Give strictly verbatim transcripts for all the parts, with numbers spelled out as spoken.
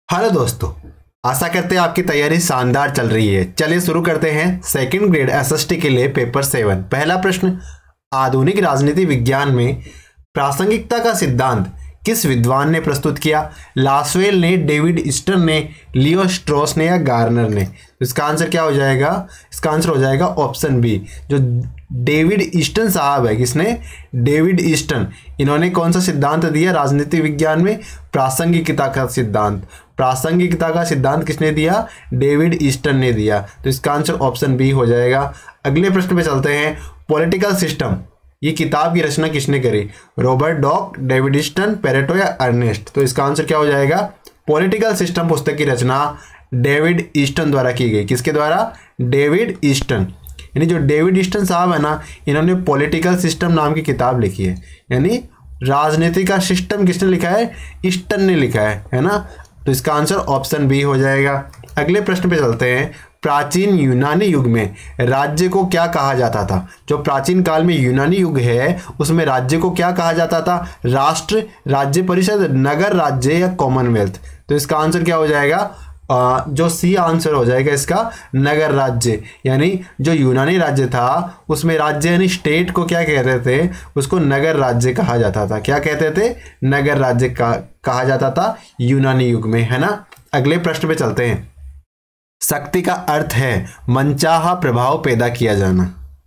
Hello दोस्तों, आशा करते हैं आपकी तैयारी शानदार चल रही है। चलिए शुरू करते हैं सेकंड ग्रेड एसएसटी के लिए पेपर सेवन। पहला प्रश्न, आधुनिक राजनीति विज्ञान में प्रासंगिकता का सिद्धांत किस विद्वान ने प्रस्तुत किया? लासवेल ने, डेविड ईस्टन ने, लियो स्ट्रॉस ने या गार्नर ने? इसका आंसर क्या हो जाएगा? इसका आंसर हो जाएगा ऑप्शन बी, जो डेविड ईस्टन साहब है। किसने? David Easton. इन्होंने कौन सा सिद्धांत दिया राजनीति विज्ञान में? प्रासंगिकता का सिद्धांत। प्रासंगिकता का सिद्धांत किसने दिया? डेविड ईस्टन ने दिया। तो इसका आंसर ऑप्शन बी हो जाएगा। अगले प्रश्न पे चलते हैं। पॉलिटिकल सिस्टम, ये किताब की रचना किसने करी? Robert Dock, David Easton, Pareto या अर्नेस्ट? तो इसका आंसर क्या हो जाएगा? पॉलिटिकल सिस्टम पुस्तक की रचना डेविड ईस्टन द्वारा की गई। किसके द्वारा? David Easton. यानी जो डेविड ईस्टन साहब है ना, इन्होंने पॉलिटिकल सिस्टम नाम की किताब लिखी है। यानी राजनीति का सिस्टम किसने लिखा है? ईस्टन ने लिखा है, है ना। तो इसका आंसर ऑप्शन बी हो जाएगा। अगले प्रश्न पे चलते हैं। प्राचीन यूनानी युग में राज्य को क्या कहा जाता था? जो प्राचीन काल में यूनानी युग है उसमें राज्य को क्या कहा जाता था? राष्ट्र, राज्य परिषद, नगर राज्य या कॉमनवेल्थ? तो इसका आंसर क्या हो जाएगा? आ, जो सी आंसर हो जाएगा इसका, नगर राज्य। यानी जो यूनानी राज्य था उसमें राज्य यानी स्टेट को क्या कहते थे? उसको नगर राज्य कहा जाता था। क्या कहते थे? नगर राज्य का कहा जाता था यूनानी युग में, है ना। अगले प्रश्न पे चलते हैं। शक्ति का अर्थ है मनचाहा प्रभाव पैदा किया जाना।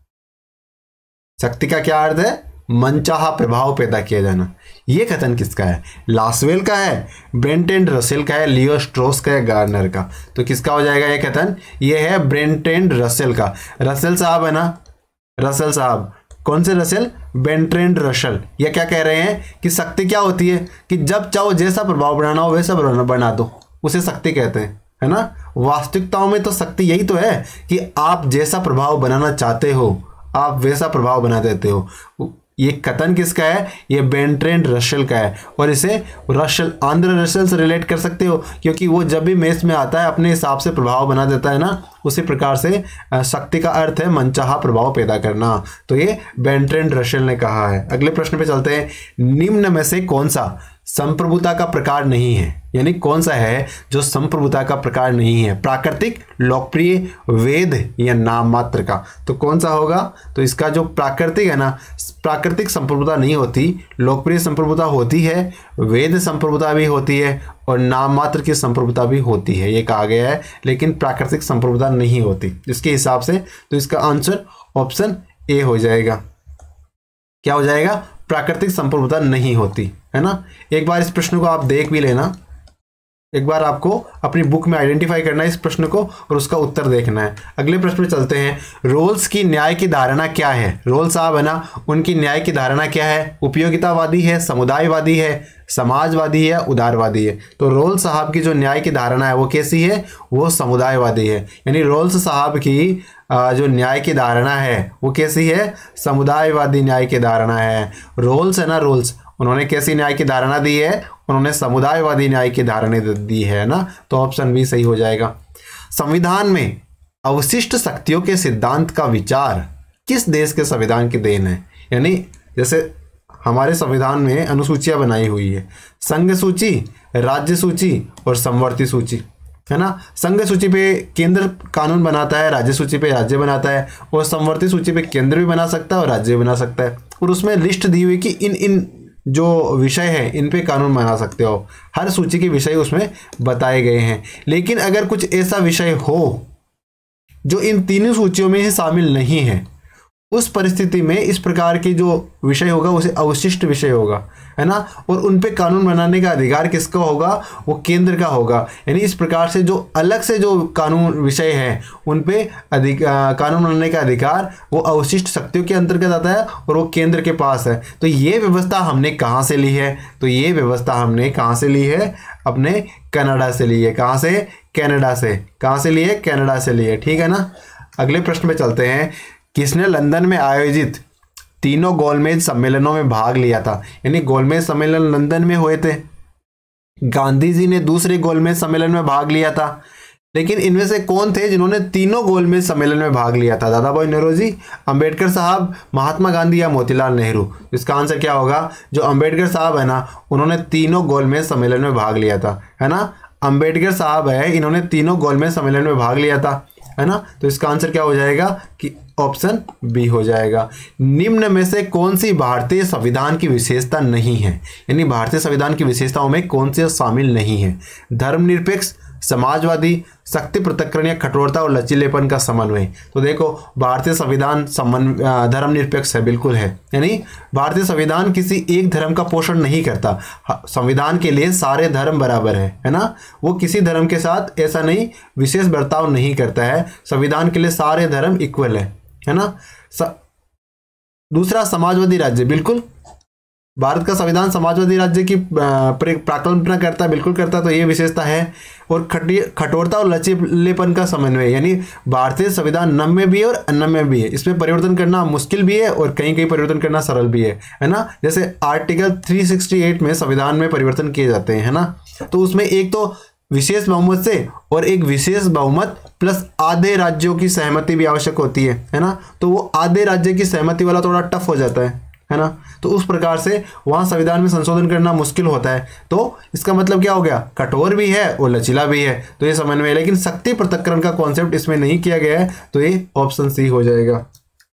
शक्ति का क्या अर्थ है? मनचाहा प्रभाव पैदा किया जाना। यह कथन किसका है? लासवेल का है, ब्रेंट रसेल का है, लियो स्ट्रॉस का है, गार्नर का? तो किसका हो जाएगा यह कथन? यह है ब्रेंट रसेल का। रसेल साहब है ना, रसेल साहब। कौन से रसेल? Brent Russell. यह क्या कह रहे हैं कि शक्ति क्या होती है कि जब चाहो जैसा प्रभाव बनाना हो वैसा बना दो, उसे शक्ति कहते हैं, है ना। वास्तविकताओं में तो शक्ति यही तो है कि आप जैसा प्रभाव बनाना चाहते हो आप वैसा प्रभाव बना देते हो। ये कथन किसका है? ये ब्रेंट रसेल का है। और इसे रसेल, आंध्र रसेल से रिलेट कर सकते हो, क्योंकि वो जब भी मैच में आता है अपने हिसाब से प्रभाव बना देता है ना। उसी प्रकार से शक्ति का अर्थ है मनचाहा प्रभाव पैदा करना। तो ये ब्रेंट रसेल ने कहा है। अगले प्रश्न पे चलते हैं। निम्न में से कौन सा संप्रभुता का प्रकार नहीं है? यानी कौन सा है जो संप्रभुता का प्रकार नहीं है? प्राकृतिक, लोकप्रिय, वेद या नाम मात्र का? तो कौन सा होगा? तो इसका जो प्राकृतिक है ना, प्राकृतिक संप्रभुता नहीं होती, लोकप्रिय संप्रभुता होती है, वेद संप्रभुता भी होती है और नाम मात्र की संप्रभुता भी होती है, ये कहा गया है। लेकिन प्राकृतिक संप्रभुता नहीं होती इसके हिसाब से। तो इसका आंसर ऑप्शन ए हो जाएगा। क्या हो जाएगा? प्राकृतिक संप्रभुता नहीं होती, है ना। एक बार इस प्रश्न को आप देख भी लेना। एक बार आपको अपनी बुक में आइडेंटिफाई करना है इस प्रश्न को और उसका उत्तर देखना है। अगले प्रश्न पे चलते हैं। रोल्स की न्याय की धारणा क्या है? रोल्स साहब है ना, उनकी न्याय की धारणा क्या है? उपयोगितावादी है, समुदायवादी है, समाजवादी है, उदारवादी है? तो रोल्स साहब की जो न्याय की धारणा है वो कैसी है? वो समुदायवादी है। यानी रोल्स साहब की जो न्याय की धारणा है वो कैसी है? समुदायवादी न्याय की धारणा है। रोल्स है ना, रोल्स, उन्होंने कैसी न्याय की धारणा दी है? उन्होंने समुदायवादी न्याय की धारणा दी है ना। तो ऑप्शन बी सही हो जाएगा। संविधान में अवशिष्ट शक्तियों के सिद्धांत का विचार किस देश के संविधान की देन है? यानी जैसे हमारे संविधान में अनुसूचियां बनाई हुई है, संघ सूची, राज्य सूची और समवर्ती सूची, है ना। संघ सूची पे केंद्र कानून बनाता है, राज्य सूची पे राज्य बनाता है और समवर्ती सूची पे केंद्र भी बना सकता है और राज्य भी बना सकता है। और उसमें लिस्ट दी हुई कि इन इन जो विषय है इन पे कानून बना सकते हो। हर सूची के विषय उसमें बताए गए हैं। लेकिन अगर कुछ ऐसा विषय हो जो इन तीनों सूचियों में ही शामिल नहीं है, उस परिस्थिति में इस प्रकार की जो विषय होगा उसे अवशिष्ट विषय होगा, है ना। और उन पे कानून बनाने का अधिकार किसका होगा? वो केंद्र का होगा। यानी इस प्रकार से जो अलग से जो कानून विषय हैं उन पे अधिक कानून बनाने का अधिकार वो अवशिष्ट शक्तियों के अंतर्गत आता है और वो केंद्र के पास है। तो ये व्यवस्था हमने कहाँ से ली है? तो ये व्यवस्था हमने कहाँ से ली है? अपने कनाडा से ली है। कहाँ से? कनाडा से। कहाँ से ली है? कनाडा से ली है, ठीक है ना। अगले प्रश्न पे चलते हैं। किसने लंदन में आयोजित तीनों गोलमेज सम्मेलनों में भाग लिया था? यानी गोलमेज सम्मेलन लंदन में हुए थे। गांधी जी ने दूसरे गोलमेज सम्मेलन में भाग लिया था। लेकिन इनमें से कौन थे जिन्होंने तीनों गोलमेज सम्मेलन में भाग लिया था? दादा भाई नौरोजी, अंबेडकर साहब, महात्मा गांधी या मोतीलाल नेहरू? इसका आंसर क्या होगा? जो अंबेडकर साहब है ना, उन्होंने तीनों गोलमेज सम्मेलन में भाग लिया था, है ना। अंबेडकर साहब है, इन्होंने तीनों गोलमेज सम्मेलन में भाग लिया था, है ना। तो इसका आंसर क्या हो जाएगा कि ऑप्शन बी हो जाएगा। निम्न में से कौन सी भारतीय संविधान की विशेषता नहीं है, यानी भारतीय संविधान की विशेषताओं में कौन सी शामिल नहीं है? धर्मनिरपेक्ष, समाजवादी, शक्ति पृथक्करण या कठोरता और लचीलेपन का समन्वय। तो देखो भारतीय संविधान समन्वय धर्मनिरपेक्ष है, बिल्कुल है, यानी भारतीय संविधान किसी एक धर्म का पोषण नहीं करता। संविधान के लिए सारे धर्म बराबर है, है ना। वो किसी धर्म के साथ ऐसा नहीं विशेष बर्ताव नहीं करता है, संविधान के लिए सारे धर्म इक्वल है, है ना। स... दूसरा समाजवादी राज्य, बिल्कुल भारत का संविधान समाजवादी राज्य की प्राकल्पना करता है, बिल्कुल करता है, तो ये विशेषता है। और कठोरता और लचीलेपन का समन्वय, यानी भारतीय संविधान नम्य भी है और अनम्य भी है, इसमें परिवर्तन करना मुश्किल भी है और कहीं कहीं परिवर्तन करना सरल भी है, है ना। जैसे आर्टिकल तीन सौ अड़सठ में संविधान में परिवर्तन किए जाते हैं, है ना। तो उसमें एक तो विशेष बहुमत से और एक विशेष बहुमत प्लस आधे राज्यों की सहमति भी आवश्यक होती है, है ना। तो वो आधे राज्य की सहमति वाला थोड़ा टफ हो जाता है, है ना। तो उस प्रकार से वहां संविधान में संशोधन करना मुश्किल होता है। तो इसका मतलब क्या हो गया, कठोर भी है और लचीला भी है, तो ये समन्वय है। लेकिन शक्ति पृथक्करण का कॉन्सेप्ट इसमें नहीं किया गया है, तो ये ऑप्शन सी हो जाएगा।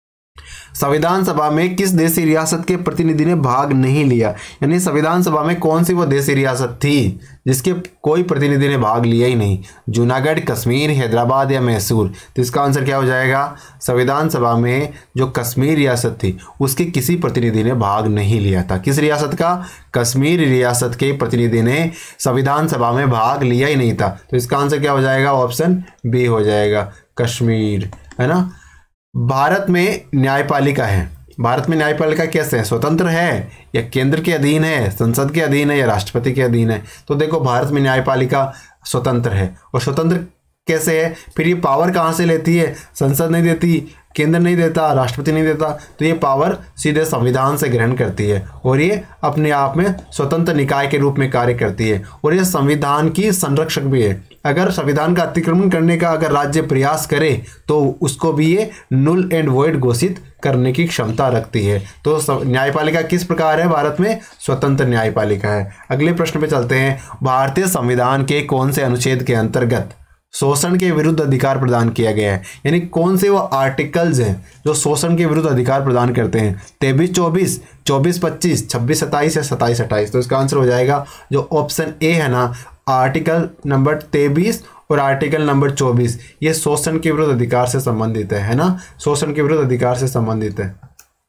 संविधान सभा में किस देशी रियासत के प्रतिनिधि ने भाग नहीं लिया, यानी संविधान सभा में कौन सी वो देशी रियासत थी जिसके कोई प्रतिनिधि ने भाग लिया ही नहीं? जूनागढ़, कश्मीर, हैदराबाद या मैसूर? तो इसका आंसर क्या हो जाएगा, संविधान सभा में जो कश्मीर रियासत थी उसके किसी प्रतिनिधि ने भाग नहीं लिया था। किस रियासत का? कश्मीर रियासत के प्रतिनिधि ने संविधान सभा में भाग लिया ही नहीं था। तो इसका आंसर क्या हो जाएगा, ऑप्शन बी हो जाएगा, कश्मीर, है ना। भारत में न्यायपालिका है, भारत में न्यायपालिका कैसे है, स्वतंत्र है या केंद्र के अधीन है, संसद के अधीन है या राष्ट्रपति के अधीन है? तो देखो भारत में न्यायपालिका स्वतंत्र है। और स्वतंत्र कैसे है, फिर ये पावर कहाँ से लेती है? संसद नहीं देती, केंद्र नहीं देता, राष्ट्रपति नहीं देता, तो ये पावर सीधे संविधान से ग्रहण करती है और ये अपने आप में स्वतंत्र निकाय के रूप में कार्य करती है और ये संविधान की संरक्षक भी है। अगर संविधान का अतिक्रमण करने का अगर राज्य प्रयास करे तो उसको भी ये नुल एंड वॉइड घोषित करने की क्षमता रखती है। तो न्यायपालिका किस प्रकार है भारत में? स्वतंत्र न्यायपालिका है। अगले प्रश्न पे चलते हैं। भारतीय संविधान के कौन से अनुच्छेद के अंतर्गत शोषण के विरुद्ध अधिकार प्रदान किया गया है, यानी कौन से वो आर्टिकल्स हैं जो शोषण के विरुद्ध अधिकार प्रदान करते हैं? तेईस चौबीस, चौबीस पच्चीस, छब्बीस सत्ताईस या सत्ताईस अट्ठाईस? तो इसका आंसर हो जाएगा जो ऑप्शन ए है ना, आर्टिकल नंबर तेईस और आर्टिकल नंबर चौबीस, ये शोषण के विरुद्ध अधिकार से संबंधित है, है ना, शोषण के विरुद्ध अधिकार से संबंधित है।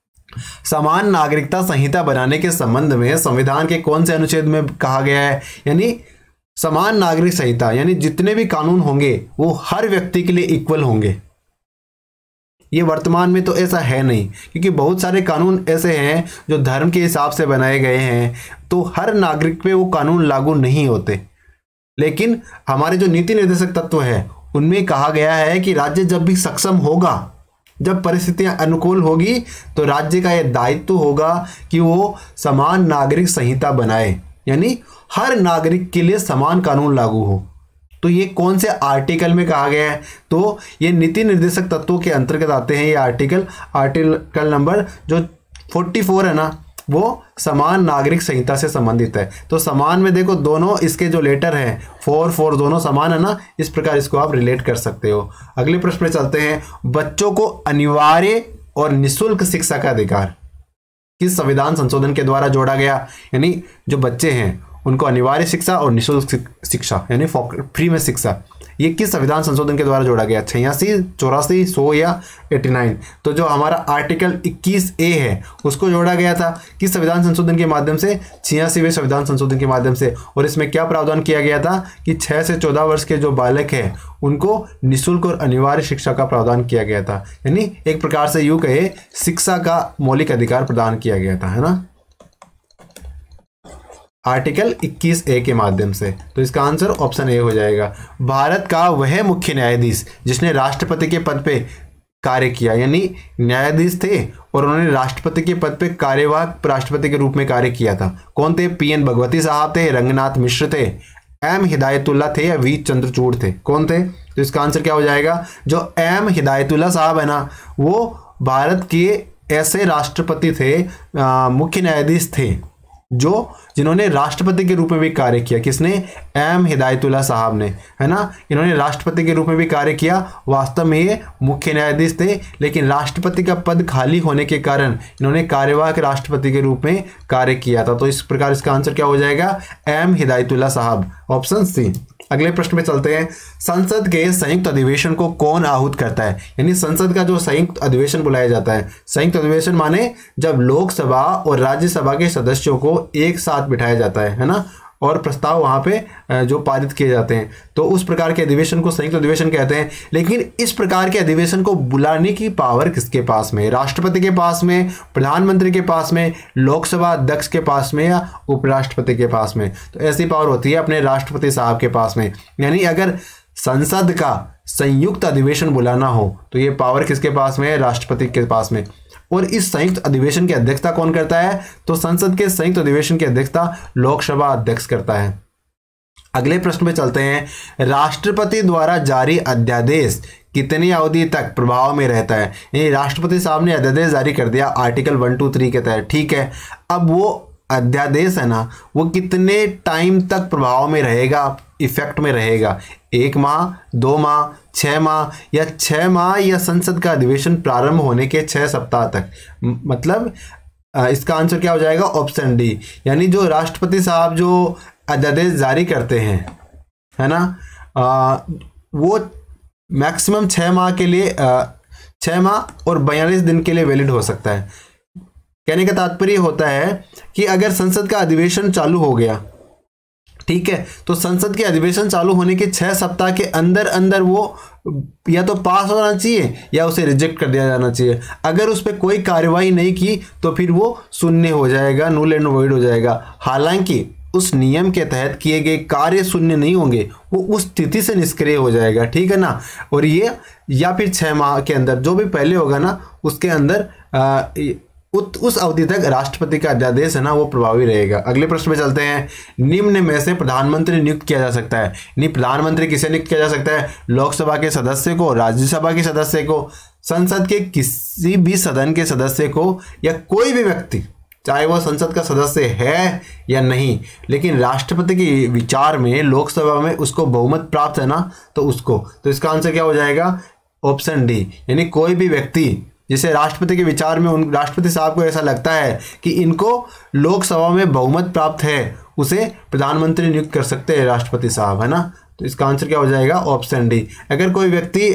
समान नागरिकता संहिता बनाने के संबंध में संविधान के कौन से अनुच्छेद में कहा गया है? यानी समान नागरिक संहिता, यानी जितने भी कानून होंगे वो हर व्यक्ति के लिए इक्वल होंगे। ये वर्तमान में तो ऐसा है नहीं, क्योंकि बहुत सारे कानून ऐसे हैं जो धर्म के हिसाब से बनाए गए हैं, तो हर नागरिक पे वो कानून लागू नहीं होते। लेकिन हमारे जो नीति निर्देशक तत्व है उनमें कहा गया है कि राज्य जब भी सक्षम होगा, जब परिस्थितियां अनुकूल होगी, तो राज्य का यह दायित्व होगा कि वो समान नागरिक संहिता बनाए, यानी हर नागरिक के लिए समान कानून लागू हो। तो ये कौन से आर्टिकल में कहा गया है? तो ये नीति निर्देशक तत्वों के अंतर्गत आते हैं ये आर्टिकल। आर्टिकल नंबर जो चौवालीस है ना, वो समान नागरिक संहिता से संबंधित है। तो समान में देखो दोनों इसके जो लेटर हैं फोर फोर दोनों समान है ना, इस प्रकार इसको आप रिलेट कर सकते हो। अगले प्रश्न पे चलते हैं। बच्चों को अनिवार्य और निःशुल्क शिक्षा का अधिकार किस संविधान संशोधन के द्वारा जोड़ा गया? यानी जो बच्चे हैं उनको अनिवार्य शिक्षा और निःशुल्क शिक्षा यानी फ्री में शिक्षा, ये किस संविधान संशोधन के द्वारा जोड़ा गया? छियासी, चौरासी, सौ या नवासी? तो जो हमारा आर्टिकल इक्कीस ए है उसको जोड़ा गया था किस संविधान संशोधन के माध्यम से? छियासीवें संविधान संशोधन के माध्यम से। और इसमें क्या प्रावधान किया गया था कि छः से चौदह वर्ष के जो बालक हैं उनको निःशुल्क और अनिवार्य शिक्षा का प्रावधान किया गया था, यानी एक प्रकार से यूँ कहे शिक्षा का मौलिक अधिकार प्रदान किया गया था, है ना, आर्टिकल इक्कीस ए के माध्यम से। तो इसका आंसर ऑप्शन ए हो जाएगा। भारत का वह मुख्य न्यायाधीश जिसने राष्ट्रपति के पद पे कार्य किया, यानी न्यायाधीश थे और उन्होंने राष्ट्रपति के पद पे कार्यवाहक राष्ट्रपति के रूप में कार्य किया था, कौन थे? पी एन भगवती साहब थे, रंगनाथ मिश्र थे, एम हिदायतुल्ला थे या वी चंद्रचूड़ थे? कौन थे? तो इसका आंसर क्या हो जाएगा? जो एम हिदायतुल्ला साहब है ना, वो भारत के ऐसे राष्ट्रपति थे, मुख्य न्यायाधीश थे जो जिन्होंने राष्ट्रपति के रूप में भी कार्य किया। किसने? एम हिदायतुल्लाह साहब ने, है ना। इन्होंने राष्ट्रपति के रूप में भी कार्य किया। वास्तव में ये मुख्य न्यायाधीश थे, लेकिन राष्ट्रपति का पद खाली होने के कारण इन्होंने कार्यवाहक राष्ट्रपति के रूप में कार्य किया था। तो इस प्रकार इसका आंसर क्या हो जाएगा? एम हिदायतुल्लाह साहब, ऑप्शन सी। अगले प्रश्न पे चलते हैं। संसद के संयुक्त अधिवेशन को कौन आहूत करता है? यानी संसद का जो संयुक्त अधिवेशन बुलाया जाता है, संयुक्त अधिवेशन माने जब लोकसभा और राज्यसभा के सदस्यों को एक साथ बिठाया जाता है है ना, और प्रस्ताव वहां पे जो पारित किए जाते हैं, तो उस प्रकार के अधिवेशन को संयुक्त अधिवेशन कहते हैं। लेकिन इस प्रकार के अधिवेशन को बुलाने की पावर किसके पास में? राष्ट्रपति के पास में, प्रधानमंत्री के पास में, लोकसभा अध्यक्ष के पास में, या उपराष्ट्रपति के पास में? तो ऐसी पावर होती है अपने राष्ट्रपति साहब के पास में। यानी अगर संसद का संयुक्त अधिवेशन बुलाना हो तो ये पावर किसके पास में है? राष्ट्रपति के पास में। और इस संयुक्त अधिवेशन की अध्यक्षता कौन करता है? तो संसद के संयुक्त अधिवेशन की अध्यक्षता लोकसभा अध्यक्ष करता है। अगले प्रश्न में चलते हैं। राष्ट्रपति द्वारा जारी अध्यादेश कितनी अवधि तक प्रभाव में रहता है? यानी राष्ट्रपति साहब ने अध्यादेश जारी कर दिया आर्टिकल वन टू थ्री के तहत, ठीक है। अब वो अध्यादेश है ना, वो कितने टाइम तक प्रभाव में रहेगा, इफेक्ट में रहेगा? एक माह, दो माह, छः माह, या छः माह या संसद का अधिवेशन प्रारंभ होने के छः सप्ताह तक? मतलब इसका आंसर क्या हो जाएगा? Option D. यानी जो राष्ट्रपति साहब जो अध्यादेश जारी करते हैं, है ना, आ, वो मैक्सिमम छः माह के लिए, छः माह और बयालीस दिन के लिए वैलिड हो सकता है। कहने का तात्पर्य होता है कि अगर संसद का अधिवेशन चालू हो गया, ठीक है, तो संसद के अधिवेशन चालू होने के छह सप्ताह के अंदर अंदर वो या तो पास होना चाहिए या उसे रिजेक्ट कर दिया जाना चाहिए। अगर उस पर कोई कार्यवाही नहीं की तो फिर वो शून्य हो जाएगा, नूल एंड वॉइड हो जाएगा। हालांकि उस नियम के तहत किए गए कार्य शून्य नहीं होंगे, वो उस स्थिति से निष्क्रिय हो जाएगा, ठीक है ना। और ये या फिर छः माह के अंदर जो भी पहले होगा ना, उसके अंदर आ, उस अवधि तक राष्ट्रपति का अध्यादेश है ना वो प्रभावी रहेगा। अगले प्रश्न में चलते हैं। निम्न में से प्रधानमंत्री नियुक्त किया जा सकता है? नहीं, प्रधानमंत्री किसे नियुक्त किया जा सकता है? लोकसभा के सदस्य को, राज्यसभा के सदस्य को, संसद के किसी भी सदन के सदस्य को, या कोई भी व्यक्ति, चाहे वह संसद का सदस्य है या नहीं, लेकिन राष्ट्रपति के विचार में लोकसभा में उसको बहुमत प्राप्त है ना, तो उसको। तो इसका आंसर क्या हो जाएगा? Option D. यानी कोई भी व्यक्ति जिसे राष्ट्रपति के विचार में, उन राष्ट्रपति साहब को ऐसा लगता है कि इनको लोकसभा में बहुमत प्राप्त है, उसे प्रधानमंत्री नियुक्त कर सकते हैं राष्ट्रपति साहब, है ना। तो इसका आंसर क्या हो जाएगा? Option D. अगर कोई व्यक्ति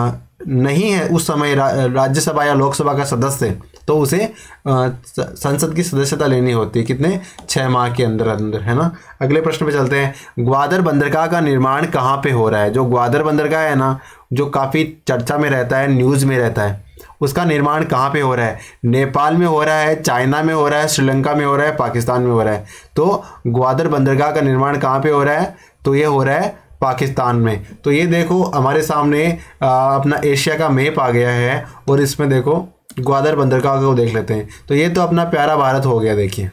नहीं है उस समय रा, राज्यसभा या लोकसभा का सदस्य, तो उसे आ, संसद की सदस्यता लेनी होती है। कितने? छः माह के अंदर अंदर, है ना। अगले प्रश्न पे चलते हैं। ग्वादर बंदरगाह का निर्माण कहाँ पे हो रहा है? जो ग्वादर बंदरगाह है ना, जो काफ़ी चर्चा में रहता है, न्यूज़ में रहता है, उसका निर्माण कहाँ पे हो रहा है? नेपाल में हो रहा है, चाइना में हो रहा है, श्रीलंका में हो रहा है, पाकिस्तान में हो रहा है। तो ग्वादर बंदरगाह का निर्माण कहाँ पे हो रहा है? तो ये हो रहा है पाकिस्तान में। तो ये देखो हमारे सामने आ, अपना एशिया का मैप आ गया है, और इसमें देखो ग्वादर बंदरगाह को देख लेते हैं। तो ये तो अपना प्यारा भारत हो गया, देखिए,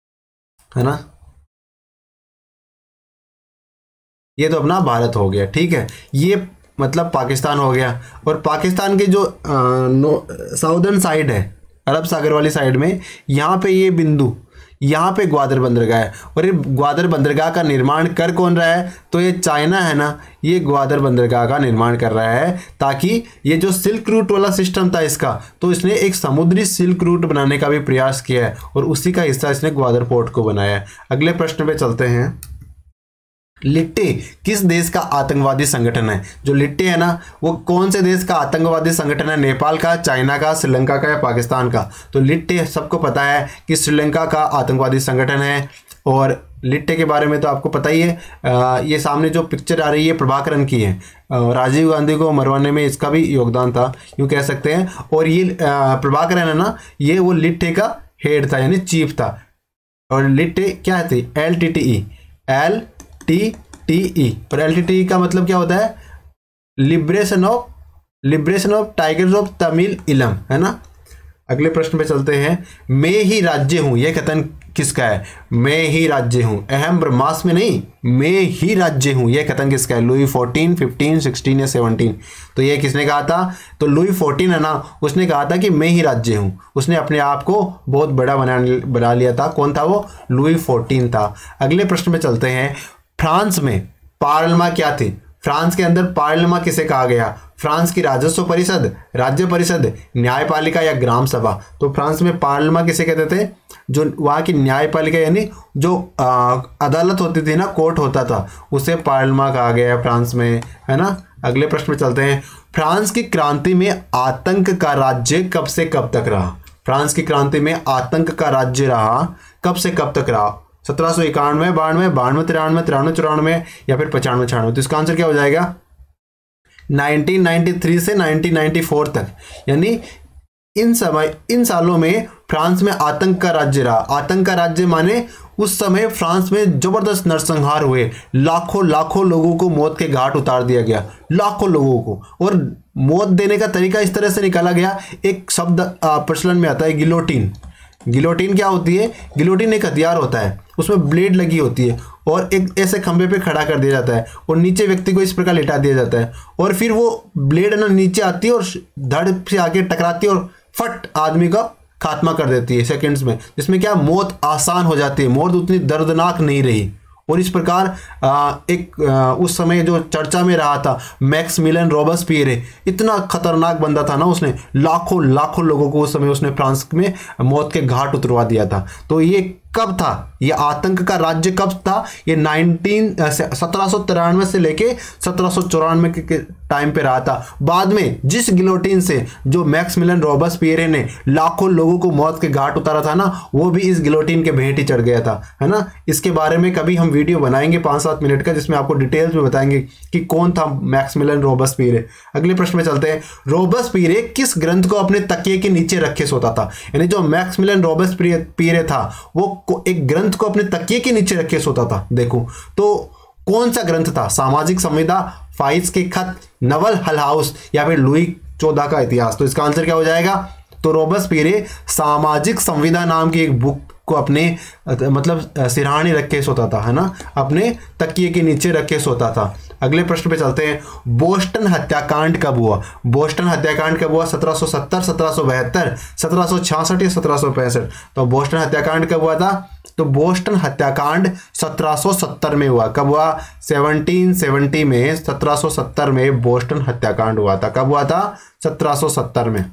है ना, ये तो अपना भारत हो गया, ठीक है। ये मतलब पाकिस्तान हो गया, और पाकिस्तान के जो साउदर्न साइड है, अरब सागर वाली साइड में, यहाँ पे ये बिंदु, यहाँ पे ग्वादर बंदरगाह है। और ये ग्वादर बंदरगाह का निर्माण कर कौन रहा है? तो ये चाइना है ना, ये ग्वादर बंदरगाह का निर्माण कर रहा है, ताकि ये जो सिल्क रूट वाला सिस्टम था इसका, तो इसने एक समुद्री सिल्क रूट बनाने का भी प्रयास किया है, और उसी का हिस्सा इसने ग्वादर पोर्ट को बनाया है। अगले प्रश्न पे चलते हैं। लिट्टे किस देश का आतंकवादी संगठन है? जो लिट्टे है ना, वो कौन से देश का आतंकवादी संगठन है? नेपाल का, चाइना का, श्रीलंका का, या पाकिस्तान का? तो लिट्टे सबको पता है कि श्रीलंका का आतंकवादी संगठन है। और लिट्टे के बारे में तो आपको पता ही है, आ, ये सामने जो पिक्चर आ रही है प्रभाकरन की है। राजीव गांधी को मरवाने में इसका भी योगदान था, यूँ कह सकते हैं। और ये प्रभाकरन है ना, ये वो लिट्टे का हेड था, यानी चीफ था। और लिट्टे क्या थी? L T T E, L T T E. और एल टी टी ई का मतलब क्या होता है? Liberation of liberation of tigers of Tamil Eelam, है ना। अगले प्रश्न पे चलते हैं। मैं ही राज्य हूँ, यह कथन किसका है? मैं ही राज्य हूं, अहम ब्रह्मास्म में नहीं, मैं ही राज्य हूं, यह कथन किसका है? लुई फोर्टीन, फिफ्टीन, सिक्सटीन या सेवनटीन? तो ये किसने कहा था? तो लुई फोर्टीन है ना, उसने कहा था कि मैं ही राज्य हूं। उसने अपने आप को बहुत बड़ा बना बना लिया था। कौन था वो? लुई फोर्टीन था। अगले प्रश्न में चलते हैं। फ्रांस में पार्लियामेंट क्या थी? फ्रांस के अंदर पार्लियामेंट किसे कहा गया? फ्रांस की राजस्व परिषद, राज्य परिषद, न्यायपालिका या ग्राम सभा? तो फ्रांस में पार्लियामेंट किसे कहते थे? जो वहाँ की न्यायपालिका यानी जो आ, अदालत होती थी ना, कोर्ट होता था, उसे पार्लियामेंट कहा गया है फ्रांस में, है ना। अगले प्रश्न में चलते हैं। फ्रांस की क्रांति में आतंक का राज्य कब से कब तक रहा? फ्रांस की क्रांति में आतंक का राज्य रहा कब से कब तक रहा? सत्रह सौ इक्यानवे, बानवे, बानवे तिरानवे, तिरानवे चौरानवे या फिर पचानवे छियानवे? तो इसका आंसर क्या हो जाएगा? नाइनटीन नाइंटी थ्री से नाइनटीन नाइंटी फोर तक, यानी इन समय इन सालों में फ्रांस में आतंक का राज्य रहा। आतंक का राज्य माने उस समय फ्रांस में जबरदस्त नरसंहार हुए, लाखों लाखों लोगों को मौत के घाट उतार दिया गया, लाखों लोगों को। और मौत देने का तरीका इस तरह से निकाला गया, एक शब्द प्रचलन में आता है, गिलोटिन। गिलोटिन क्या होती है? गिलोटिन एक हथियार होता है, उसमें ब्लेड लगी होती है और एक ऐसे खंभे पे खड़ा कर दिया जाता है और नीचे व्यक्ति को इस प्रकार लिटा दिया जाता है और फिर वो ब्लेड ना नीचे आती है और धड़ से आके टकराती है और फट आदमी का खात्मा कर देती है सेकंड्स में, जिसमें क्या मौत आसान हो जाती है, मौत उतनी दर्दनाक नहीं रही। और इस प्रकार आ, एक आ, उस समय जो चर्चा में रहा था मैक्सिमिलियन रोबेस्पियर, इतना खतरनाक बंदा था ना, उसने लाखों लाखों लोगों को उस समय उसने फ्रांस में मौत के घाट उतरवा दिया था। तो ये कब था? ये आतंक का राज्य कब था? ये नाइनटीन सत्रह सौ तिरानवे से लेके सत्रह सौ चौरानवे के टाइम पे रहा था। बाद में जिस गिलोटिन से जो मैक्सिमिलियन रोबेस्पियर ने लाखों लोगों को मौत के घाट उतारा था ना, वो भी इस गिलोटिन के भेंट ही चढ़ गया था, है ना। इसके बारे में कभी हम वीडियो बनाएंगे पाँच सात मिनट का, जिसमें आपको डिटेल्स में बताएंगे कि कौन था मैक्सिमिलियन रोबेस्पियर। अगले प्रश्न में चलते हैं। रोबेस्पियर किस ग्रंथ को अपने तकिए के नीचे रखे सोता था? यानी जो मैक्सिमिलियन रोबेस्पियर था वो एक ग्रंथ को अपने तकिए के नीचे रखे सोता था। देखो तो कौन सा ग्रंथ था? सामाजिक संविदा, फाइज के खत, नवल हल हाउस या फिर लुई चौदह का इतिहास? तो इसका आंसर क्या हो जाएगा? तो रोबेस्पियर सामाजिक संविदा नाम की एक बुक को अपने मतलब सिरहाने रख के सोता था, है ना, अपने तकिए के नीचे रख के सोता था। अगले प्रश्न पे चलते हैं। बोस्टन हत्याकांड कब हुआ? बोस्टन हत्याकांड कब हुआ? सत्रह सौ सत्तर, सत्रह सौ बहत्तर, सत्रह सौ छियासठ या सत्रह सौ पैंसठ? तो बोस्टन हत्याकांड कब हुआ था? तो बोस्टन हत्याकांड सत्रह सौ सत्तर में हुआ। कब हुआ? सत्रह सौ सत्तर में, सत्रह सौ सत्तर में बोस्टन हत्याकांड हुआ था। कब हुआ था? सत्रह सौ सत्तर में।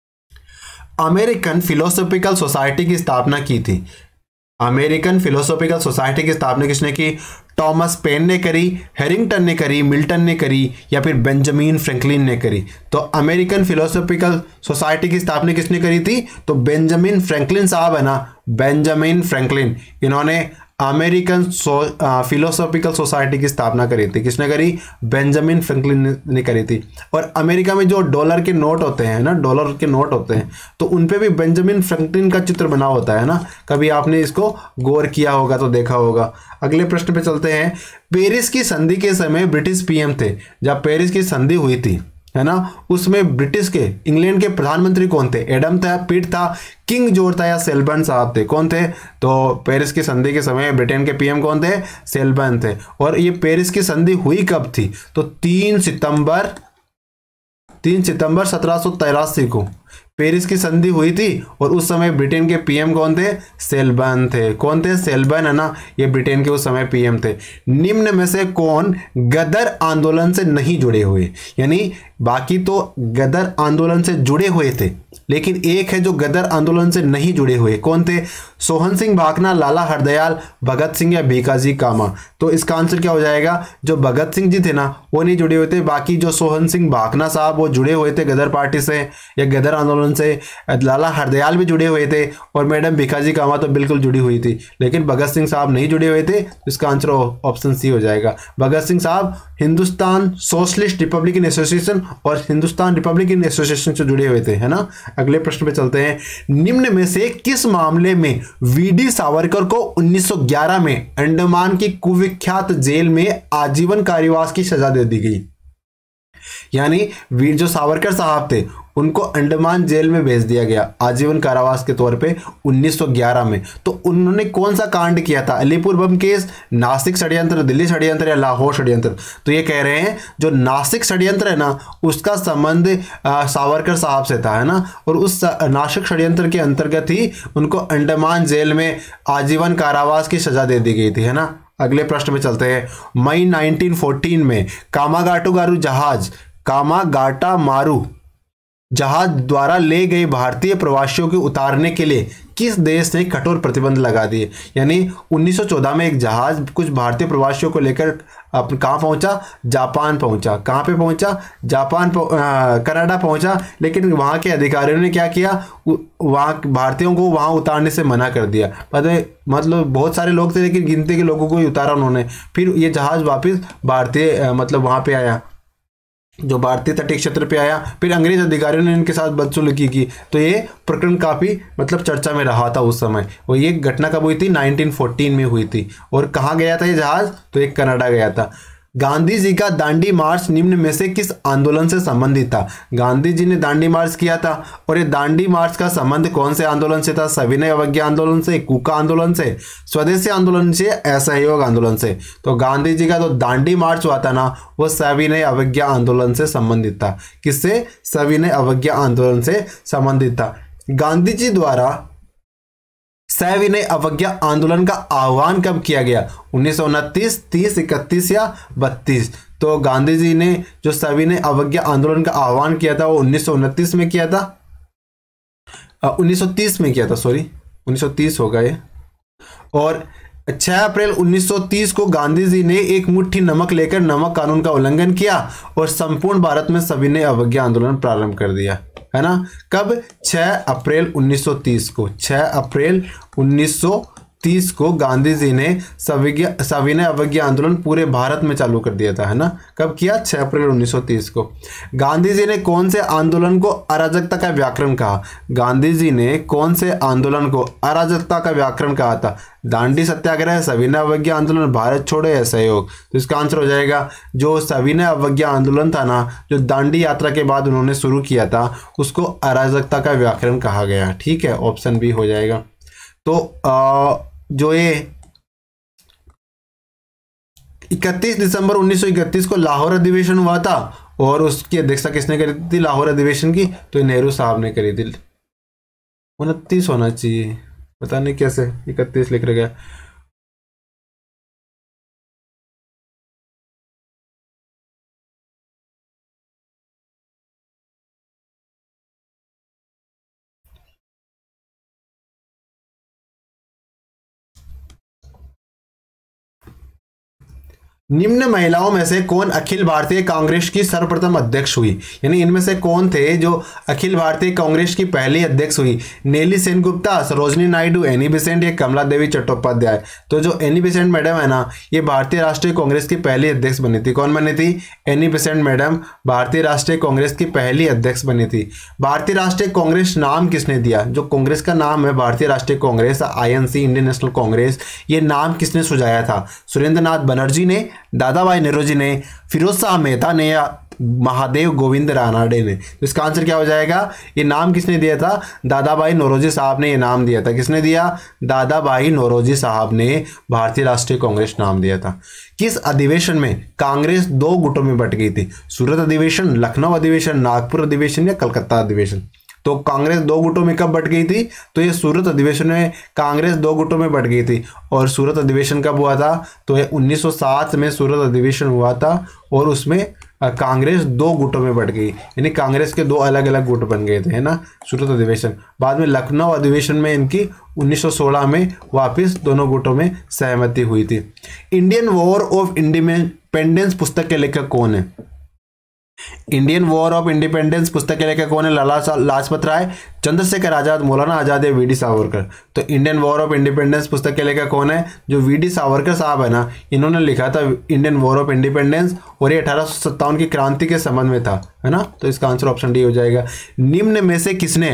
अमेरिकन फिलोसॉफिकल सोसाइटी की स्थापना की थी। अमेरिकन फिलोसॉफिकल सोसाइटी की स्थापना किसने की? टॉमस पेन ने करी, हैरिंगटन ने करी, मिल्टन ने करी या फिर बेंजामिन फ्रैंकलिन ने करी? तो अमेरिकन फिलोसॉफिकल सोसाइटी की स्थापना किसने करी थी? तो बेंजामिन फ्रैंकलिन साहब है ना, बेंजामिन फ्रैंकलिन, इन्होंने अमेरिकन फिलोसॉफिकल सोसाइटी की स्थापना करी थी। किसने करी? बेंजामिन फ्रैंकलिन ने करी थी। और अमेरिका में जो डॉलर के नोट होते हैं ना, डॉलर के नोट होते हैं, तो उन पे भी बेंजामिन फ्रैंकलिन का चित्र बना होता है ना। कभी आपने इसको गौर किया होगा तो देखा होगा। अगले प्रश्न पे चलते हैं। पेरिस की संधि के समय ब्रिटिश पीएम थे। जब पेरिस की संधि हुई थी, है ना, उसमें ब्रिटिश के इंग्लैंड के प्रधानमंत्री कौन थे? एडम था, पिट था, किंग जॉर्ज था या सेल्बर्न साहब थे? कौन थे? तो पेरिस की संधि के समय ब्रिटेन के पीएम कौन थे? सेल्बर्न थे। और ये पेरिस की संधि हुई कब थी? तो तीन सितंबर तीन सितंबर सत्रह सौ तिरासी को पेरिस की संधि हुई थी। और उस समय ब्रिटेन के पीएम कौन थे? सेल्बर्न थे। कौन थे? सेल्बर्न, है ना, ये ब्रिटेन के उस समय पीएम थे। निम्न में से कौन गदर आंदोलन से नहीं जुड़े हुए? यानी बाकी तो गदर आंदोलन से जुड़े हुए थे, लेकिन एक है जो गदर आंदोलन से नहीं जुड़े हुए। कौन थे? सोहन सिंह भाकना, लाला हरदयाल, भगत सिंह या भीखाजी कामा? तो इसका आंसर क्या हो जाएगा? जो भगत सिंह जी थे ना, वो नहीं जुड़े हुए थे। बाकी जो सोहन सिंह भाकना साहब वो जुड़े हुए थे गदर पार्टी से या गदर आंदोलन से। लाला हरदयाल भी जुड़े हुए थे और मैडम भीखाजी कामा तो बिल्कुल जुड़ी हुई थी, लेकिन भगत सिंह साहब नहीं जुड़े हुए थे। इसका आंसर ऑप्शन सी हो जाएगा। भगत सिंह साहब हिंदुस्तान सोशलिस्ट रिपब्लिकन एसोसिएशन और हिंदुस्तान रिपब्लिकन एसोसिएशन से जुड़े हुए थे, है ना। अगले प्रश्न पे चलते हैं। निम्न में से किस मामले में वीडी सावरकर को उन्नीस सौ ग्यारह में अंडमान की कुविख्यात जेल में आजीवन कारावास की सजा दे दी गई? यानी वीर जो सावरकर साहब थे उनको अंडमान जेल में भेज दिया गया आजीवन कारावास के तौर पे उन्नीस सौ ग्यारह में। तो उन्होंने कौन सा कांड किया था? अलीपुर बम केस, नासिक षड्यंत्र, दिल्ली षड्यंत्र या लाहौर षड्यंत्र? तो ये कह रहे हैं जो नासिक षड्यंत्र है ना उसका संबंध सावरकर साहब से था, है ना, और उस नासिक षड्यंत्र के अंतर्गत ही उनको अंडमान जेल में आजीवन कारावास की सजा दे दी गई थी, है ना। अगले प्रश्न में चलते हैं। मई नाइनटीन फोर्टीन में कामागाटुगारू जहाज कामागाटा मारू जहाज द्वारा ले गए भारतीय प्रवासियों को उतारने के लिए किस देश ने कठोर प्रतिबंध लगा दिए? यानी उन्नीस सौ चौदह में एक जहाज कुछ भारतीय प्रवासियों को लेकर अपन कहाँ पहुंचा? जापान पहुंचा। कहाँ पे पहुंचा? जापान, कनाडा पहुंचा। लेकिन वहाँ के अधिकारियों ने क्या किया? वहाँ भारतीयों को वहाँ उतारने से मना कर दिया। मतलब बहुत सारे लोग थे लेकिन गिनती के लोगों को ही उतारा उन्होंने। फिर ये जहाज वापस भारतीय मतलब वहाँ पे आया, जो भारतीय तटीय क्षेत्र पे आया। फिर अंग्रेज अधिकारियों ने इनके साथ बदसलूकी की। तो ये प्रकरण काफ़ी मतलब चर्चा में रहा था उस समय। और ये घटना कब हुई थी? नाइनटीन फोर्टीन में हुई थी। और कहाँ गया था ये जहाज? तो ये कनाडा गया था। गांधी जी का दांडी मार्च निम्न में से किस आंदोलन से संबंधित था? गांधी जी ने दांडी मार्च किया था। और ये दांडी मार्च का संबंध कौन से आंदोलन से था? सविनय अवज्ञा आंदोलन से, कूका आंदोलन से, स्वदेशी आंदोलन से, असहयोग आंदोलन से? तो गांधी जी का जो दांडी मार्च हुआ था ना वो सविनय अवज्ञा आंदोलन से संबंधित था। किससे? सविनय अवज्ञा आंदोलन से संबंधित था। गांधी जी द्वारा सविनय अवज्ञा आंदोलन का आह्वान कब किया गया? उन्नीस सौ उनतीस, तीस, इकतीस या बत्तीस? तो गांधी जी ने जो सविनय अवज्ञा आंदोलन का आह्वान किया था वो उन्नीस सौ उनतीस में किया था, उन्नीस सौ तीस में किया था, सॉरी उन्नीस सौ तीस होगा ये। और छह अप्रैल उन्नीस सौ तीस को गांधी जी ने एक मुट्ठी नमक लेकर नमक कानून का उल्लंघन किया और संपूर्ण भारत में सविनय अवज्ञा आंदोलन प्रारंभ कर दिया, है ना। कब? छह अप्रैल उन्नीस सौ तीस को। छह अप्रैल उन्नीस सौ तीस को गांधी जी ने सविनय अवज्ञा आंदोलन पूरे भारत में चालू कर दिया था, है ना। कब किया? छह अप्रैल उन्नीस सौ तीस को। गांधी जी ने कौन से आंदोलन को अराजकता का व्याकरण कहा? गांधी जी ने कौन से आंदोलन को अराजकता का व्याकरण कहा था? दांडी सत्याग्रह, सविनय अवज्ञा आंदोलन, भारत छोड़ो या सहयोग? तो इसका आंसर हो जाएगा जो सविनय अवज्ञा आंदोलन था ना, जो दांडी यात्रा के बाद उन्होंने शुरू किया था, उसको अराजकता का व्याकरण कहा गया। ठीक है, ऑप्शन बी हो जाएगा। तो आ, जो ये इकतीस दिसंबर उन्नीस सौ इकतीस को लाहौर अधिवेशन हुआ था और उसकी अध्यक्षता किसने करी थी लाहौर अधिवेशन की? तो नेहरू साहब ने करी थी। उनतीस होना चाहिए, पता नहीं कैसे इकतीस लिख गया। निम्न महिलाओं में से कौन अखिल भारतीय कांग्रेस की सर्वप्रथम अध्यक्ष हुई? यानी इनमें से कौन थे जो अखिल भारतीय कांग्रेस की पहली अध्यक्ष हुई? Nellie Sengupta, Sarojini Naidu, Annie Besant या कमला देवी चट्टोपाध्याय? तो जो एनी बेसेंट मैडम है ना, ये भारतीय राष्ट्रीय कांग्रेस की पहली अध्यक्ष बनी थी। कौन बनी थी? एनी बेसेंट मैडम भारतीय राष्ट्रीय कांग्रेस की पहली अध्यक्ष बनी थी। भारतीय राष्ट्रीय कांग्रेस नाम किसने दिया? जो कांग्रेस का नाम है भारतीय राष्ट्रीय Congress, I N C, Indian National Congress, ये नाम किसने सुझाया था? सुरेंद्र नाथ बनर्जी ने, दादाभाई नौरोजी ने, फिरोज शाह मेहता ने या महादेव गोविंद रानडे ने? तो इसका आंसर क्या हो जाएगा? ये नाम किसने दिया था? दादाभाई नौरोजी साहब ने ये नाम दिया था। किसने दिया? दादाभाई नौरोजी साहब ने भारतीय राष्ट्रीय कांग्रेस नाम दिया था। किस अधिवेशन में कांग्रेस दो गुटों में बट गई थी? सूरत अधिवेशन, लखनऊ अधिवेशन, नागपुर अधिवेशन या कलकत्ता अधिवेशन? तो कांग्रेस दो गुटों में कब बट गई थी? तो ये सूरत अधिवेशन में कांग्रेस दो गुटों में बट गई थी। और सूरत अधिवेशन कब हुआ था? तो ये उन्नीस सौ सात में सूरत अधिवेशन हुआ था और उसमें कांग्रेस दो गुटों में बट गई, यानी कांग्रेस के दो अलग अलग गुट बन गए थे, है ना, सूरत अधिवेशन। बाद में लखनऊ अधिवेशन में इनकी उन्नीस सौ सोलह में वापस दोनों गुटों में सहमति हुई थी। इंडियन वॉर ऑफ इंडिपेंडेंस पुस्तक के लेखक कौन है? इंडियन वॉर ऑफ इंडिपेंडेंस पुस्तक के लेखक कौन है? लाला लाजपत राय, चंद्रशेखर आजाद, मौलाना आजाद या वी डी सावरकर? तो इंडियन वॉर ऑफ इंडिपेंडेंस पुस्तक के लेखक कौन है? जो वी डी सावरकर साहब है ना, इन्होंने लिखा था इंडियन वॉर ऑफ इंडिपेंडेंस, और ये अठारह सौ सत्तावन की क्रांति के संबंध में था, है ना। तो इसका आंसर ऑप्शन डी हो जाएगा। निम्न में से किसने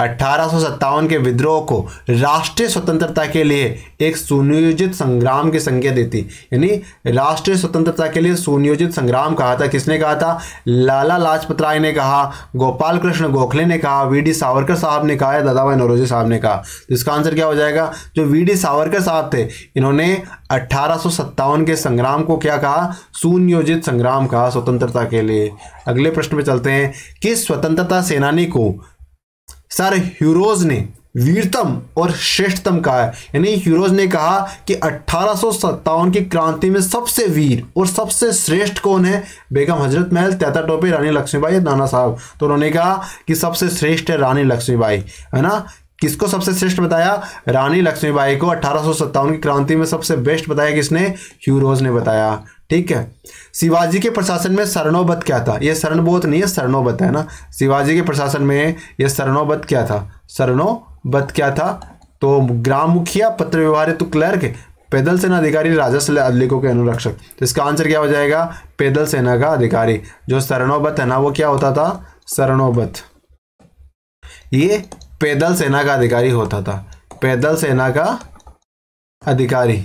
अठारह सौ सत्तावन के विद्रोह को राष्ट्रीय स्वतंत्रता के लिए एक सुनियोजित संग्राम की संज्ञा देती। यानी राष्ट्रीय स्वतंत्रता के लिए सुनियोजित संग्राम कहा था, किसने कहा था? लाला लाजपत राय ने कहा, गोपाल कृष्ण गोखले ने कहा, वी डी सावरकर साहब ने कहा, या दादा भाई नौरोजी साहब ने कहा। तो इसका आंसर क्या हो जाएगा? जो वी डी सावरकर साहब थे, इन्होंने अठारह सौ सत्तावन के संग्राम को क्या कहा? सुनियोजित संग्राम कहा स्वतंत्रता के लिए। अगले प्रश्न पे चलते हैं। किस स्वतंत्रता सेनानी को सर ह्यूरोज ने वीरतम और श्रेष्ठतम कहा है? यानी ह्यूरोज ने कहा कि अठारह सौ सत्तावन की क्रांति में सबसे वीर और सबसे श्रेष्ठ कौन है? बेगम हजरत महल, तात्या टोपे, रानी लक्ष्मीबाई या नाना साहब। तो उन्होंने कहा कि सबसे श्रेष्ठ है रानी लक्ष्मीबाई, है ना। किसको सबसे श्रेष्ठ बताया? रानी लक्ष्मीबाई को अठारह सौ सत्तावन की क्रांति में सबसे बेस्ट बताया किसने? ह्यूरोज ने बताया। ठीक है। शिवाजी के प्रशासन में शरणोबत क्या था? ये शरणबोध नहीं है, शरणोबत है ना। शिवाजी के प्रशासन में ये शरणोबत क्या था? शरणोबत क्या था? तो ग्राम मुखिया, पत्र व्यवहार हेतु क्लर्क, पैदल सेना अधिकारी, राजस्व अदलिकों के अनुरक्षक। तो इसका आंसर क्या हो जाएगा? पैदल सेना का अधिकारी। जो शरणोबत है ना, वो क्या होता था? शरणोबत। ये पैदल सेना का अधिकारी होता था, पैदल सेना का अधिकारी।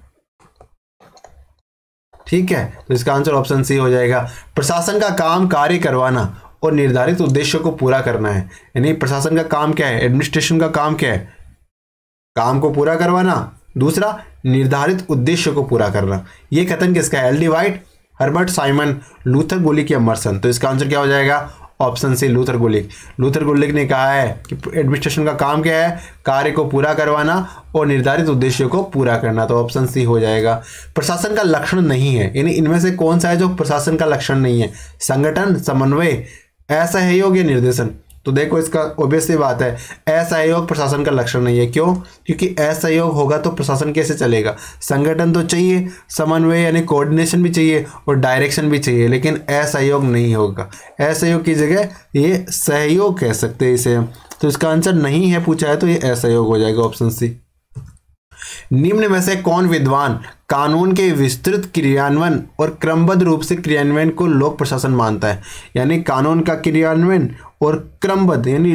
ठीक है, तो इसका आंसर ऑप्शन सी हो जाएगा। प्रशासन का काम कार्य करवाना और निर्धारित उद्देश्यों को पूरा करना है। यानी प्रशासन का काम क्या है? एडमिनिस्ट्रेशन का काम क्या है? काम को पूरा करवाना। दूसरा, निर्धारित उद्देश्यों को पूरा करना। ये कथन किसका है? L D White, Herbert Simon, Luther Gulick या एमर्सन। तो इसका आंसर क्या हो जाएगा? Option C, Luther Gulick. Luther Gulick ने कहा है कि एडमिनिस्ट्रेशन का काम क्या है? कार्य को पूरा करवाना और निर्धारित उद्देश्यों को पूरा करना। तो ऑप्शन सी हो जाएगा। प्रशासन का लक्षण नहीं है, यानी इनमें से कौन सा है जो प्रशासन का लक्षण नहीं है? संगठन, समन्वय, असहयोग या निर्देशन। तो देखो, इसका ऑब्वियसली बात है, असहयोग प्रशासन का लक्षण नहीं है। क्यों? क्योंकि असहयोग होगा तो प्रशासन कैसे चलेगा? संगठन तो चाहिए, समन्वय यानी कोऑर्डिनेशन भी चाहिए और डायरेक्शन भी चाहिए, लेकिन असहयोग नहीं होगा। असहयोग की जगह ये सहयोग कह सकते हैं इसे। तो इसका आंसर नहीं है पूछा है तो ये असहयोग हो जाएगा, ऑप्शन सी। निम्न में से कौन विद्वान कानून के विस्तृत क्रियान्वयन और क्रमबद्ध रूप से क्रियान्वयन को लोक प्रशासन मानता है? यानी कानून का क्रियान्वयन और क्रमबद्ध यानी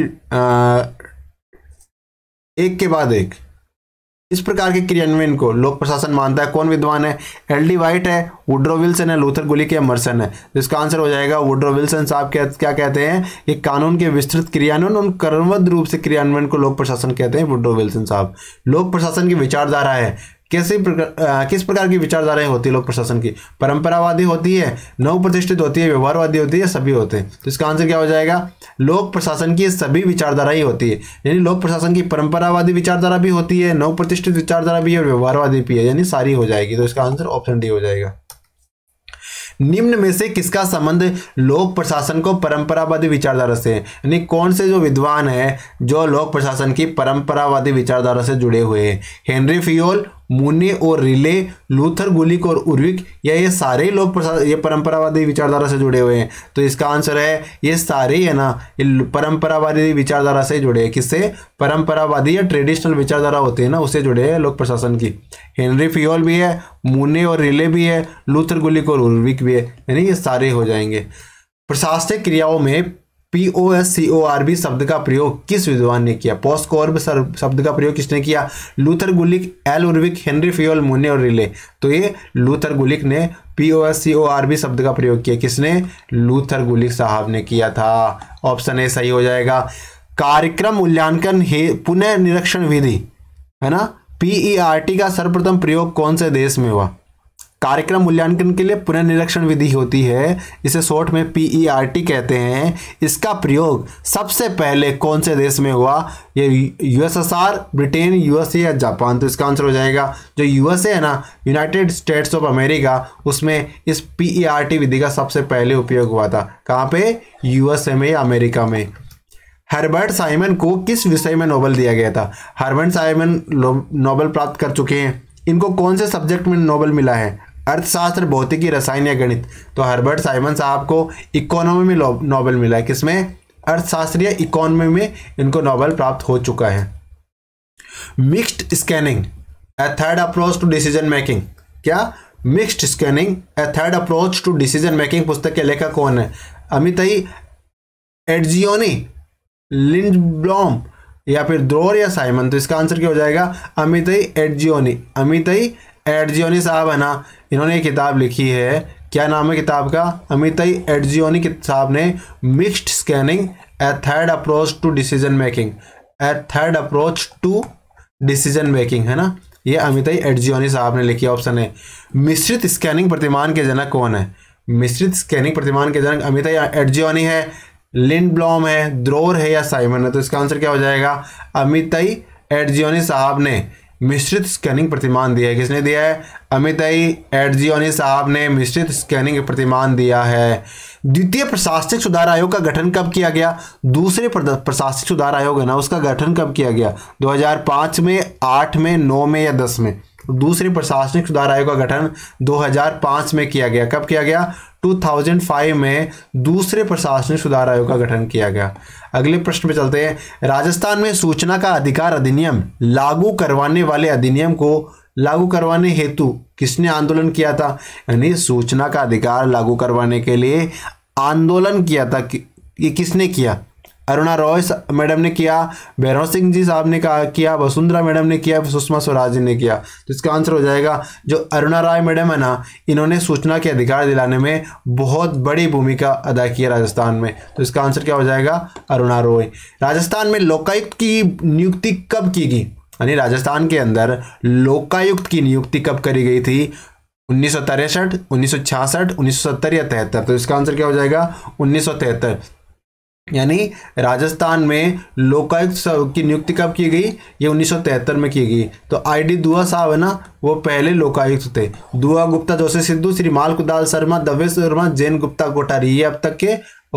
एक के बाद एक इस प्रकार के क्रियान्वयन को लोक प्रशासन मानता है। कौन विद्वान है? एल डी वाइट है, वुड्रो विल्सन है, लूथर गुलिक या एमर्सन है। तो इसका आंसर हो जाएगा वुड्रो विल्सन साहब। क्या क्या कहते हैं कि कानून के विस्तृत क्रियान्वयन और क्रमबद्ध रूप से क्रियान्वयन को लोक प्रशासन कहते हैं, वुड्रो विल्सन साहब। लोक प्रशासन की विचारधारा है, कैसे प्रकार किस प्रकार की विचारधाराएं होती है लोक प्रशासन की? परंपरावादी होती है, नव प्रतिष्ठित होती है, व्यवहारवादी होती है, सभी होते हैं। तो इसका आंसर क्या हो जाएगा? लोक प्रशासन की सभी विचारधाराएं होती है। यानी लोक प्रशासन की परंपरावादी विचारधारा भी होती है, नव प्रतिष्ठित विचारधारा भी है और व्यवहारवादी भी है, यानी सारी हो जाएगी। तो इसका आंसर ऑप्शन डी हो जाएगा। निम्न में से किसका संबंध लोक प्रशासन को परंपरावादी विचारधारा से है? यानी कौन से जो विद्वान है जो लोक प्रशासन की परंपरावादी विचारधारा से जुड़े हुए हैं? हेनरी फियोल, मुने और रिले, लूथर गुलिक और उर्विक, या ये सारे लोग प्रशासन ये परंपरावादी विचारधारा से जुड़े हुए हैं? तो इसका आंसर है ये सारे है ना, ये परंपरावादी विचारधारा से जुड़े हैं। किससे? परंपरावादी या ट्रेडिशनल विचारधारा होती है ना, उससे जुड़े हैं लोक प्रशासन की। हेनरी फियोल भी है, मुने और रिले भी है, लूथर गुलिक और उर्विक भी है, यानी ये सारे हो जाएंगे। प्रशासनिक क्रियाओं में P O S C O R B शब्द का प्रयोग किस विद्वान ने किया? पोस्कॉर्ब शब्द का प्रयोग किसने किया? Luther Gulick, L Urwick, Henry Fayol, Mooney और रिले। तो ये लूथर गुलिक ने P O S C O R B शब्द का प्रयोग किया। किसने? लूथर गुलिक साहब ने किया था। ऑप्शन ए सही हो जाएगा। कार्यक्रम मूल्यांकन है पुनः निरीक्षण विधि है ना, पी ई आर टी का सर्वप्रथम प्रयोग कौन से देश में हुआ? कार्यक्रम मूल्यांकन के लिए पुनर्निरीक्षण विधि होती है, इसे शॉर्ट में पी ई आर टी कहते हैं। इसका प्रयोग सबसे पहले कौन से देश में हुआ? ये U S S R, Britain, U S A या जापान। तो इसका आंसर हो जाएगा जो यू एस ए है ना, यूनाइटेड स्टेट्स ऑफ अमेरिका, उसमें इस पी ई आर टी विधि का सबसे पहले उपयोग हुआ था। कहाँ पे? यू एस ए में या अमेरिका में। हर्बर्ट साइमन को किस विषय में नोबेल दिया गया था? हर्बर्ट साइमन नोबेल प्राप्त कर चुके हैं। इनको कौन से सब्जेक्ट में नोबेल मिला है? अर्थशास्त्र, भौतिकी, रसायन या गणित। तो हर्बर्ट साइमन साहब को इकोनॉमी में नोबेल मिला है। किसमें? अर्थशास्त्र या इकोनॉमी में इनको नोबेल प्राप्त हो चुका है। Mixed scanning a third approach to decision making. क्या? Mixed scanning a third approach to decision making पुस्तक के लेखक कौन है? अमितई एडजियोनी, लिंडब्लॉम या फिर द्रोर या साइमन? तो इसका आंसर क्या हो जाएगा? अमितई एडजियोनी। अमितई एडजियोनी साहब है ना, इन्होंने एक किताब लिखी है, क्या नाम है किताब का? अमितई एडजियोनी साहब ने mixed scanning a third approach to decision making, a third approach to decision making, है ना, ये अमितई एडजियोनी साहब ने लिखी। ऑप्शन है। मिश्रित स्कैनिंग प्रतिमान के जनक कौन है? मिश्रित स्कैनिंग प्रतिमान के जनक अमितई एडजियोनी है, लिंडब्लॉम है, द्रोर है या साइमन है? तो इसका आंसर क्या हो जाएगा? अमितई एडजियोनी साहब ने मिश्रित स्कैनिंग प्रतिमान दिया है। किसने दिया है? अमितई एडजियोनी साहब ने मिश्रित स्कैनिंग प्रतिमान दिया है। द्वितीय प्रशासनिक सुधार आयोग का गठन कब किया गया? दूसरे प्रशासनिक सुधार आयोग है ना, उसका गठन कब किया गया? दो हज़ार पाँच में, आठ में, नौ में या दस में? दूसरे प्रशासनिक सुधार आयोग का गठन दो हज़ार पाँच में किया गया। कब किया गया? दो हज़ार पाँच में दूसरे प्रशासनिक सुधार आयोग का गठन किया गया। अगले प्रश्न पे चलते हैं। राजस्थान में सूचना का अधिकार अधिनियम लागू करवाने वाले अधिनियम को लागू करवाने हेतु किसने आंदोलन किया था? यानी सूचना का अधिकार लागू करवाने के लिए आंदोलन किया था, कि, ये किसने किया? अरुणा रॉय मैडम ने किया, भैरव सिंह जी साहब ने कहा किया, वसुंधरा मैडम ने किया, सुषमा स्वराज जी ने किया? तो इसका आंसर हो जाएगा जो अरुणा रॉय मैडम है ना, इन्होंने सूचना के अधिकार दिलाने में बहुत बड़ी भूमिका अदा की है राजस्थान में। तो इसका आंसर क्या हो जाएगा? अरुणा रॉय। राजस्थान में लोकायुक्त की नियुक्ति कब की गई? यानी राजस्थान के अंदर लोकायुक्त की नियुक्ति कब करी गई थी? उन्नीस सौ तिरसठ, उन्नीस सौ छियासठ, उन्नीस सौ सत्तर या तिहत्तर? तो इसका आंसर क्या हो जाएगा? उन्नीस सौ तिहत्तर। यानी राजस्थान में लोकायुक्त की नियुक्ति कब की गई? ये उन्नीस सौ तिहत्तर में की गई। तो आई डी दुआ साहब है ना, वो पहले लोकायुक्त थे। दुआ गुप्ता, जोशी सिद्धू, श्री माल कुदाल शर्मा, दवे शर्मा, जैन गुप्ता कोठारी, ये अब तक के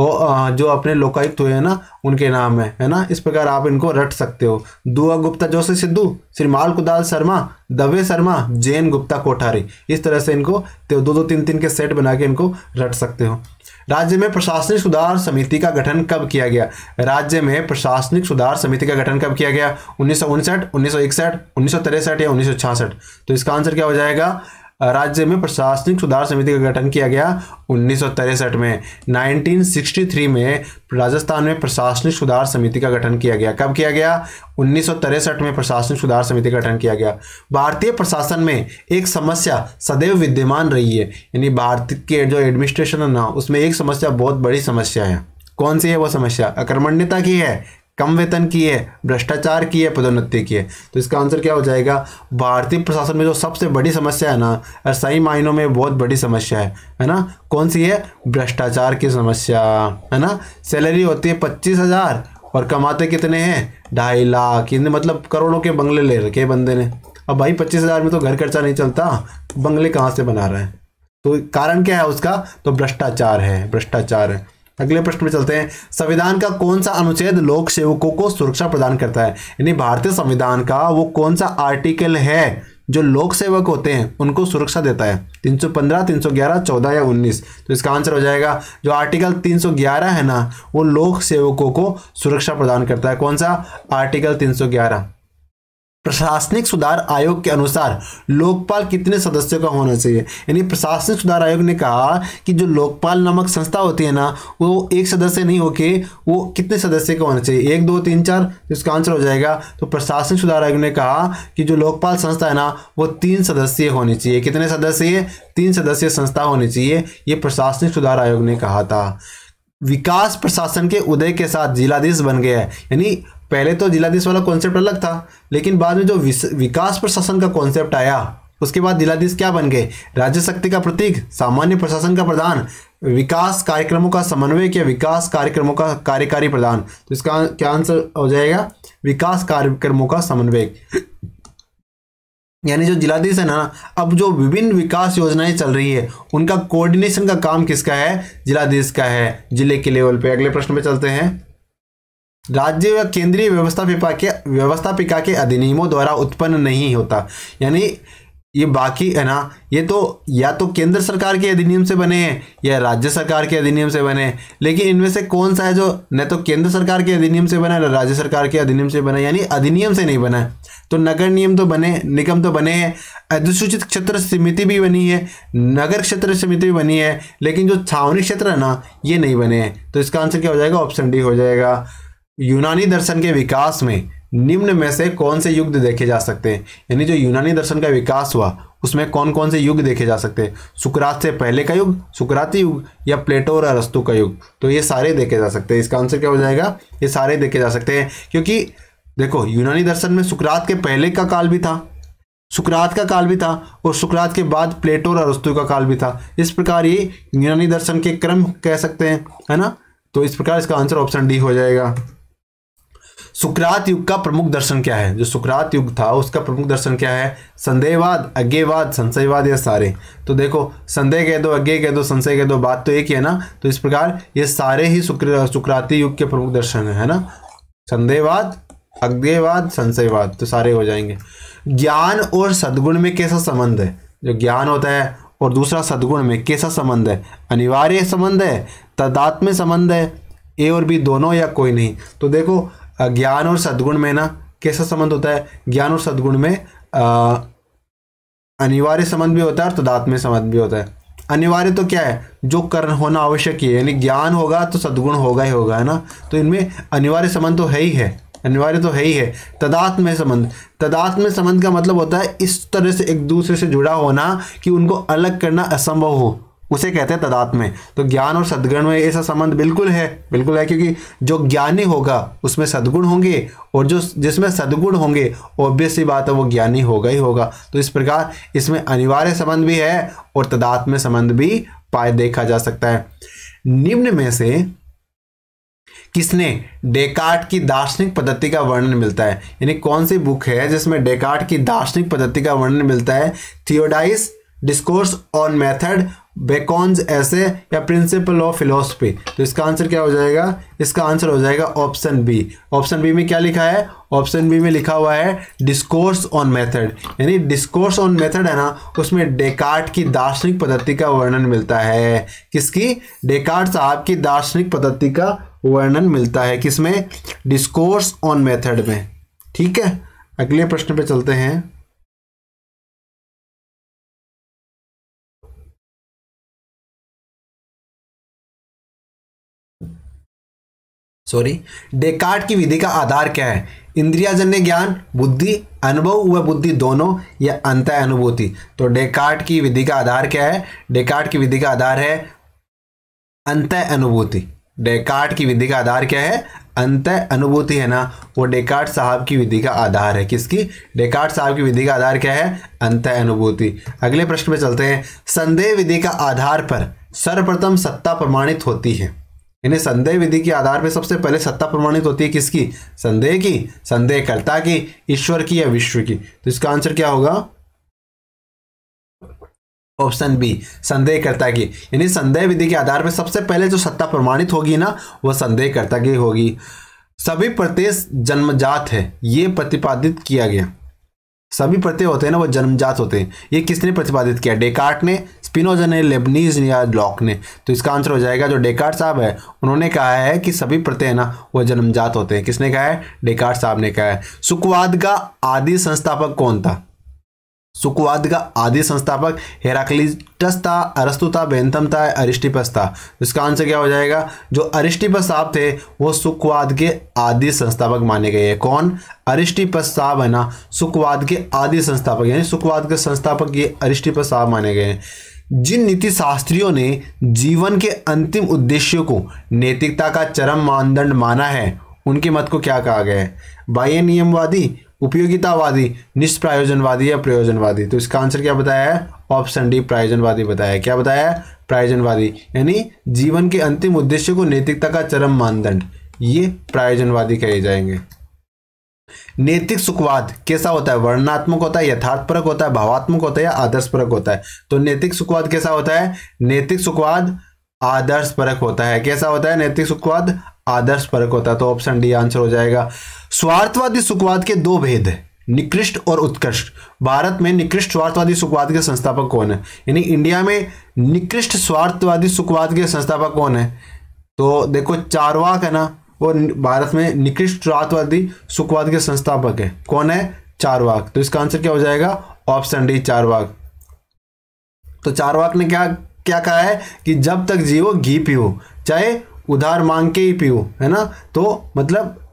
वो जो अपने लोकायुक्त हुए हैं ना, उनके नाम है है ना। इस प्रकार आप इनको रट सकते हो। दुआ गुप्ता जोशी सिद्धू, श्री माल कुदाल शर्मा, दवे शर्मा, जैन गुप्ता कोठारी, इस तरह से इनको दो दो तीन तीन के सेट बना के इनको रट सकते हो। राज्य में प्रशासनिक सुधार समिति का गठन कब किया गया? राज्य में प्रशासनिक सुधार समिति का गठन कब किया गया? उन्नीस सौ उनसठ, उन्नीस सौ इकसठ, उन्नीस सौ तिरसठ या उन्नीस सौ छियासठ? तो इसका आंसर क्या हो जाएगा? राज्य में प्रशासनिक सुधार समिति का गठन किया गया उन्नीस सौ तिरसठ में। उन्नीस सौ तिरसठ में राजस्थान में प्रशासनिक सुधार समिति का गठन किया गया। कब किया गया? उन्नीस सौ तिरसठ में प्रशासनिक सुधार समिति का गठन किया गया। भारतीय प्रशासन में एक समस्या सदैव विद्यमान रही है, यानी भारत के जो एडमिनिस्ट्रेशन है ना, उसमें एक समस्या बहुत बड़ी समस्या है। कौन सी है वो समस्या? अकर्मण्यता की है, कम वेतन की है, भ्रष्टाचार की है, पदोन्नति की है? तो इसका आंसर क्या हो जाएगा? भारतीय प्रशासन में जो सबसे बड़ी समस्या है ना, और सही मायनों में बहुत बड़ी समस्या है है ना, कौन सी है? भ्रष्टाचार की समस्या, है ना। सैलरी होती है पच्चीस हजार और कमाते कितने हैं? ढाई लाख, मतलब करोड़ों के बंगले ले रखे बंदे ने। अब भाई पच्चीस हजार में तो घर खर्चा नहीं चलता, बंगले कहाँ से बना रहा है? तो कारण क्या है उसका? तो भ्रष्टाचार है, भ्रष्टाचार है। अगले प्रश्न में चलते हैं। संविधान का कौन सा अनुच्छेद लोक सेवकों को सुरक्षा प्रदान करता है? यानी भारतीय संविधान का वो कौन सा आर्टिकल है जो लोक सेवक होते हैं उनको सुरक्षा देता है? तीन सौ पंद्रह, तीन सौ ग्यारह, चौदह या उन्नीस? तो इसका आंसर हो जाएगा जो आर्टिकल तीन सौ ग्यारह है ना, वो लोक सेवकों को सुरक्षा प्रदान करता है। कौन सा? आर्टिकल तीन सौ ग्यारह। प्रशासनिक सुधार आयोग के अनुसार लोकपाल कितने सदस्यों का होना चाहिए? यानी प्रशासनिक सुधार आयोग ने कहा कि जो लोकपाल नामक संस्था होती है ना, वो एक सदस्य नहीं होके वो कितने सदस्य का होना चाहिए? एक, दो, तीन, चार? तो इसका आंसर हो जाएगा तो प्रशासनिक सुधार आयोग ने कहा कि जो लोकपाल संस्था है ना, वो तीन सदस्यीय होनी चाहिए। कितने सदस्यीय? तीन सदस्यीय संस्था होनी चाहिए, ये प्रशासनिक सुधार आयोग ने कहा था। विकास प्रशासन के उदय के साथ जिलाधीश बन गया है, यानी पहले तो जिलाधीश वाला कॉन्सेप्ट अलग था, लेकिन बाद में जो विकास प्रशासन का कॉन्सेप्ट आया, उसके बाद जिलाधीश क्या बन गए? राज्य शक्ति का प्रतीक, सामान्य प्रशासन का प्रधान, विकास कार्यक्रमों का समन्वय या विकास कार्यक्रमों का कार्यकारी प्रधान? तो इसका क्या आंसर हो जाएगा? विकास कार्यक्रमों का समन्वय। यानी जो जिलाधीश है ना, अब जो विभिन्न विकास योजनाएं चल रही है उनका कोऑर्डिनेशन का काम किसका है? जिलाधीश का है, जिले के लेवल पे। अगले प्रश्न पे चलते हैं। राज्य व केंद्रीय व्यवस्थापिका के व्यवस्थापिका के अधिनियमों द्वारा उत्पन्न नहीं होता, यानी ये बाकी है ना, ये तो या तो केंद्र सरकार के अधिनियम से बने हैं या राज्य सरकार के अधिनियम से बने हैं, लेकिन इनमें से कौन सा है जो न तो केंद्र सरकार के अधिनियम से बना है न राज्य सरकार के अधिनियम से बना है, यानी अधिनियम से नहीं बना है? तो नगर नियम तो बने, निगम तो बने हैं, अधिसूचित क्षेत्र समिति भी बनी है, नगर क्षेत्र समिति भी बनी है, लेकिन जो छावनी क्षेत्र है ना, ये नहीं बने हैं। तो इसका आंसर क्या हो जाएगा? ऑप्शन डी हो जाएगा। यूनानी दर्शन के विकास में निम्न में से कौन से युग देखे जा सकते हैं, यानी जो यूनानी दर्शन का विकास हुआ उसमें कौन कौन से युग देखे जा सकते हैं, सुकरात से पहले का युग, सुकराती युग, या प्लेटो और अरस्तु का युग। तो ये सारे देखे जा सकते हैं। इसका आंसर क्या हो जाएगा, ये सारे देखे जा सकते हैं, क्योंकि देखो यूनानी दर्शन में सुकरात के पहले का काल भी था, सुकरात का काल भी था, और सुकरात के बाद प्लेटो और अरस्तु का काल भी था। इस प्रकार ये यूनानी दर्शन के क्रम कह सकते हैं, है ना। तो इस प्रकार इसका आंसर ऑप्शन डी हो जाएगा। सुकरात युग का प्रमुख दर्शन क्या है, जो सुकरात युग था उसका प्रमुख दर्शन क्या है, संदेहवाद, अज्ञेयवाद, संशयवाद या सारे। तो देखो संदेह कह दो, अज्ञेय कह दो, संशय कह दो, बात तो एक ही है ना। तो इस प्रकार ये सारे ही सुकराती युग के प्रमुख दर्शन है, है ना। संदेहवाद, अज्ञेयवाद, संशयवाद, तो सारे हो जाएंगे। ज्ञान और सद्गुण में कैसा संबंध है, जो ज्ञान होता है और दूसरा सद्गुण में कैसा संबंध है, अनिवार्य संबंध है, तादात्म्य संबंध है, ए और बी दोनों या कोई नहीं। तो देखो ज्ञान और सद्गुण में ना कैसा संबंध होता है, ज्ञान और सद्गुण में अनिवार्य संबंध भी होता है और तादात्म्य संबंध भी होता है। अनिवार्य तो क्या है, जो कर्म होना आवश्यक है, यानी ज्ञान होगा तो सद्गुण होगा ही होगा, है ना। तो इनमें अनिवार्य संबंध तो है ही है, अनिवार्य तो है ही है। तदात्म्य संबंध, तदात्म्य संबंध का मतलब होता है इस तरह से एक दूसरे से जुड़ा होना कि उनको अलग करना असंभव हो, उसे कहते हैं तदात्म्य। तो ज्ञान और सद्गुण में ऐसा संबंध बिल्कुल है, बिल्कुल है, क्योंकि जो ज्ञानी होगा उसमें सद्गुण होंगे, और जो जिसमें सद्गुण होंगे ऑब्वियस सी बात है वो ज्ञानी होगा ही होगा। तो इस प्रकार इसमें अनिवार्य संबंध भी है और तदात्म्य संबंध भी पाए देखा जा सकता है। निम्न में से किसने डेकार्ट की दार्शनिक पद्धति का वर्णन मिलता है, यानी कौन सी बुक है जिसमें डेकार्ट की दार्शनिक पद्धति का वर्णन मिलता है, theodicy, discourse on method, Bacon's essays, या प्रिंसिपल ऑफ फिलोसफी। तो इसका आंसर क्या हो जाएगा, इसका आंसर हो जाएगा ऑप्शन बी। ऑप्शन बी में क्या लिखा है, ऑप्शन बी में लिखा हुआ है डिस्कोर्स ऑन मेथड, यानी डिस्कोर्स ऑन मेथड है ना, उसमें डेकार्ट की दार्शनिक पद्धति का वर्णन मिलता है। किसकी, डेकार्ट साहब की दार्शनिक पद्धति का वर्णन मिलता है, किसमें, डिस्कोर्स ऑन मेथड में। ठीक है, अगले प्रश्न पे चलते हैं। सॉरी, डेकार्ट की विधि का आधार क्या है, इंद्रियाजन्य ज्ञान, बुद्धि, अनुभव व बुद्धि दोनों, या अंतः अनुभूति। तो डेकार्ट की विधि का आधार क्या है, डेकार्ट की विधि का आधार है अंतः अनुभूति। डेकार्ट की विधि का आधार क्या है, अंतः अनुभूति है ना, वो डेकार्ट साहब की विधि का आधार है। किसकी, डेकार्ट साहब की विधि का आधार क्या है, अंतः अनुभूति। अगले प्रश्न पे चलते हैं। संदेह विधि का आधार पर सर्वप्रथम सत्ता प्रमाणित होती है, यानी संदेह विधि के आधार पर सबसे पहले सत्ता प्रमाणित होती है किसकी, संदेह की, संदेहकर्ता की, ईश्वर की या विश्व की। तो इसका आंसर क्या होगा, ऑप्शन बी, संदेहकर्ता की। यानी संदेह विधि के आधार पर सबसे पहले जो सत्ता प्रमाणित होगी ना वह संदेहकर्ता की होगी। सभी प्रत्यय जन्मजात है, ये प्रतिपादित किया गया। सभी प्रत्यय होते हैं ना वो जन्मजात होते हैं, ये किसने प्रतिपादित किया, डेकार्ट ने, स्पिनोजा ने, लेबनीज या लॉक ने। तो इसका आंसर हो जाएगा जो डेकार्ट साहब है उन्होंने कहा है कि सभी प्रत्यय ना वो जन्मजात होते हैं। किसने कहा है, डेकार्ट साहब ने कहा है। सुखवाद का आदि संस्थापक कौन था, सुखवाद का आदि संस्थापक हेराक्लिटस था, अरस्तु था, बेंथम था, अरिस्टिपस था। इसका आंसर क्या हो जाएगा, जो अरिस्टिपस साहब थे वो सुखवाद के आदि संस्थापक माने गए हैं। कौन, अरिस्टिपस साहब है ना, सुखवाद के आदि संस्थापक, यानी सुखवाद के संस्थापक ये अरिस्टिपस साहब माने गए हैं। जिन नीति शास्त्रियों ने जीवन के अंतिम उद्देश्यों को नैतिकता का चरम मानदंड माना है उनके मत को क्या कहा गया है, बाह्य नियमवादी, उपयोगितावादी, निष्प्रयोजनवादी या प्रयोजनवादी। तो इसका आंसर क्या बताया है, ऑप्शन डी, प्रयोजनवादी बताया है। क्या बताया है, प्रयोजनवादी, यानी जीवन के अंतिम उद्देश्य को नैतिकता का चरम मानदंड, ये प्रयोजनवादी कहे जाएंगे। नैतिक सुखवाद कैसा होता है, वर्णनात्मक होता है, यथार्थपरक होता है, भावात्मक होता है या आदर्शपरक होता है। तो नैतिक सुखवाद कैसा होता है, नैतिक सुखवाद आदर्शपरक होता है। कैसा होता है, नैतिक सुखवाद आदर्शपरक होता है। तो ऑप्शन डी आंसर हो जाएगा। स्वार्थवादी सुखवाद के दो भेद है, निकृष्ट और उत्कृष्ट। भारत में निकृष्ट स्वार्थवादी सुखवाद के संस्थापक कौन है, यानी इंडिया में निकृष्ट स्वार्थवादी सुखवाद के संस्थापक कौन है। तो देखो चारवाक है ना, वो भारत में निकृष्ट स्वार्थवादी सुखवाद के संस्थापक है। कौन है, चारवाक। तो इसका आंसर क्या हो जाएगा, ऑप्शन डी, चारवाक। तो चारवाक ने क्या क्या कहा है कि जब तक जियो घी पियो, चाहे उधार मांग के ही पियो, है ना। तो मतलब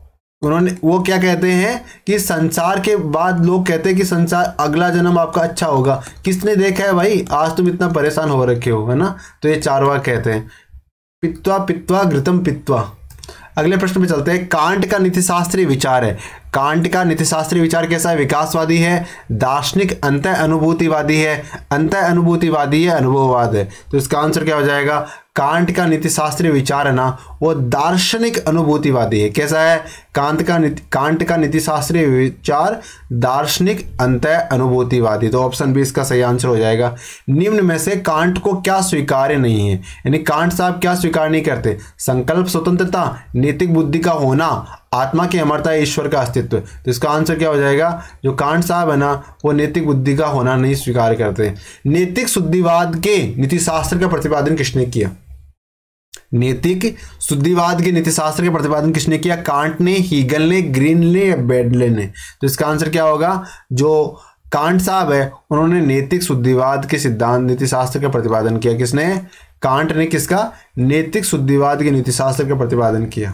उन्होंने वो क्या कहते हैं कि संसार के बाद लोग कहते हैं कि संसार अगला जन्म आपका अच्छा होगा। किसने देखा है भाई, आज तुम इतना परेशान हो रखे हो, है ना। तो ये चारवाक कहते हैं। पित्वा पित्वा घृतम पित्वा। अगले प्रश्न पे चलते हैं। कांट का नीतिशास्त्रीय विचार है, कांट का नीतिशास्त्रीय विचार कैसा है, विकासवादी है, दार्शनिक अंतः अनुभूतिवादी है, अंतः अनुभूतिवादी है, अनुभववाद है। तो इसका आंसर क्या हो जाएगा, कांट का नीतिशास्त्रीय विचार है ना वो दार्शनिक अनुभूतिवादी है। कैसा है, कांट का कांट का नीतिशास्त्रीय विचार दार्शनिक अंतः अनुभूतिवादी। तो ऑप्शन बी इसका सही आंसर हो जाएगा। निम्न में से कांट को क्या स्वीकार्य नहीं है, यानी कांट साहब क्या स्वीकार नहीं करते, संकल्प स्वतंत्रता, नैतिक बुद्धि का होना, आत्मा की अमरता, ईश्वर का अस्तित्व। तो इसका आंसर क्या हो जाएगा, जो कांट साहब है ना वो नैतिक बुद्धि का होना नहीं स्वीकार करते। नैतिक शुद्धिवाद के नीतिशास्त्र का प्रतिपादन किसने किया, नैतिक शुद्धिवाद के नीतिशास्त्र के प्रतिपादन किसने किया, कांट ने, हीगल ने, ग्रीन ने या बेडले ने। तो इसका आंसर क्या होगा, जो कांट साहब है उन्होंने नैतिक शुद्धिवाद के सिद्धांत नीतिशास्त्र का प्रतिपादन किया। किसने, कांट ने। किसका, नैतिक शुद्धिवाद के नीतिशास्त्र का प्रतिपादन किया।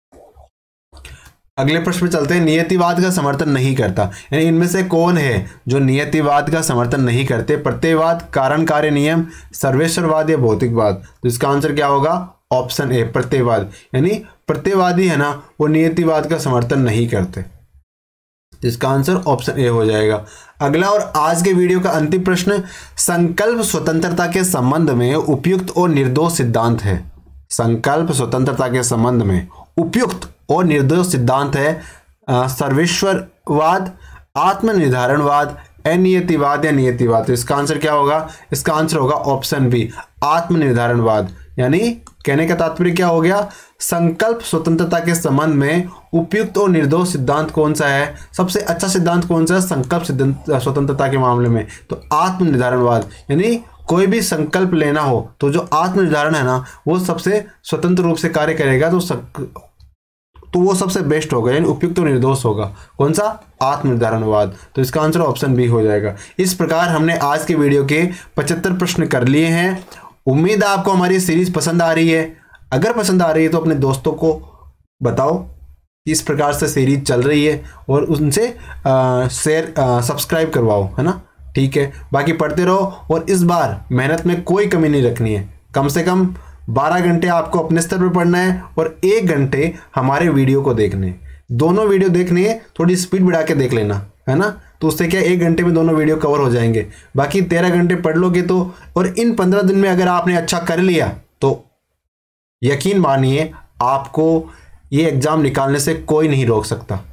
अगले प्रश्न में चलते हैं। नियतिवाद का समर्थन नहीं करता, यानी इनमें से कौन है जो नियतिवाद का समर्थन नहीं करते, प्रत्ययवाद, कारण कार्य नियम, सर्वेश्वरवाद या भौतिकवाद। तो इसका आंसर क्या होगा, ऑप्शन ए प्रत्ययवाद, यानी प्रत्ययवादी है ना वो नियतिवाद का समर्थन नहीं करते। इसका आंसर ऑप्शन ए हो जाएगा। अगला और आज के वीडियो का अंतिम प्रश्न, संकल्प स्वतंत्रता के संबंध में उपयुक्त और निर्दोष सिद्धांत है। संकल्प स्वतंत्रता के संबंध में उपयुक्त और निर्दोष सिद्धांत है सर्वेश्वरवाद, आत्मनिर्धारणवाद, अनियतिवाद या नियतिवाद। तो इसका आंसर क्या होगा, इसका आंसर होगा ऑप्शन बी आत्मनिर्धारणवाद। यानी कहने का तात्पर्य क्या हो गया, संकल्प स्वतंत्रता के संबंध में उपयुक्त और निर्दोष सिद्धांत कौन सा है, सबसे अच्छा सिद्धांत कौन सा है संकल्प स्वतंत्रता के मामले में, तो आत्मनिर्धारणवाद। यानी कोई भी संकल्प लेना हो तो जो आत्मनिर्धारण है ना वो सबसे स्वतंत्र रूप से कार्य करेगा, तो सक... तो वो सबसे बेस्ट होगा, यानी उपयुक्त और निर्दोष होगा। कौन सा, आत्मनिर्धारणवाद। तो इसका आंसर ऑप्शन बी हो जाएगा। इस प्रकार हमने आज के वीडियो के पचहत्तर प्रश्न कर लिए हैं। उम्मीद है आपको हमारी सीरीज पसंद आ रही है। अगर पसंद आ रही है तो अपने दोस्तों को बताओ कि इस प्रकार से सीरीज चल रही है और उनसे शेयर सब्सक्राइब करवाओ, है ना। ठीक है, बाकी पढ़ते रहो और इस बार मेहनत में कोई कमी नहीं रखनी है। कम से कम बारह घंटे आपको अपने स्तर पर पढ़ना है और एक घंटे हमारे वीडियो को देखने। दोनों वीडियो देखने है, थोड़ी स्पीड बढ़ा के देख लेना, है ना। तो उससे क्या एक घंटे में दोनों वीडियो कवर हो जाएंगे। बाकी तेरह घंटे पढ़ लोगे तो, और इन पंद्रह दिन में अगर आपने अच्छा कर लिया तो यकीन मानिए आपको ये एग्ज़ाम निकालने से कोई नहीं रोक सकता।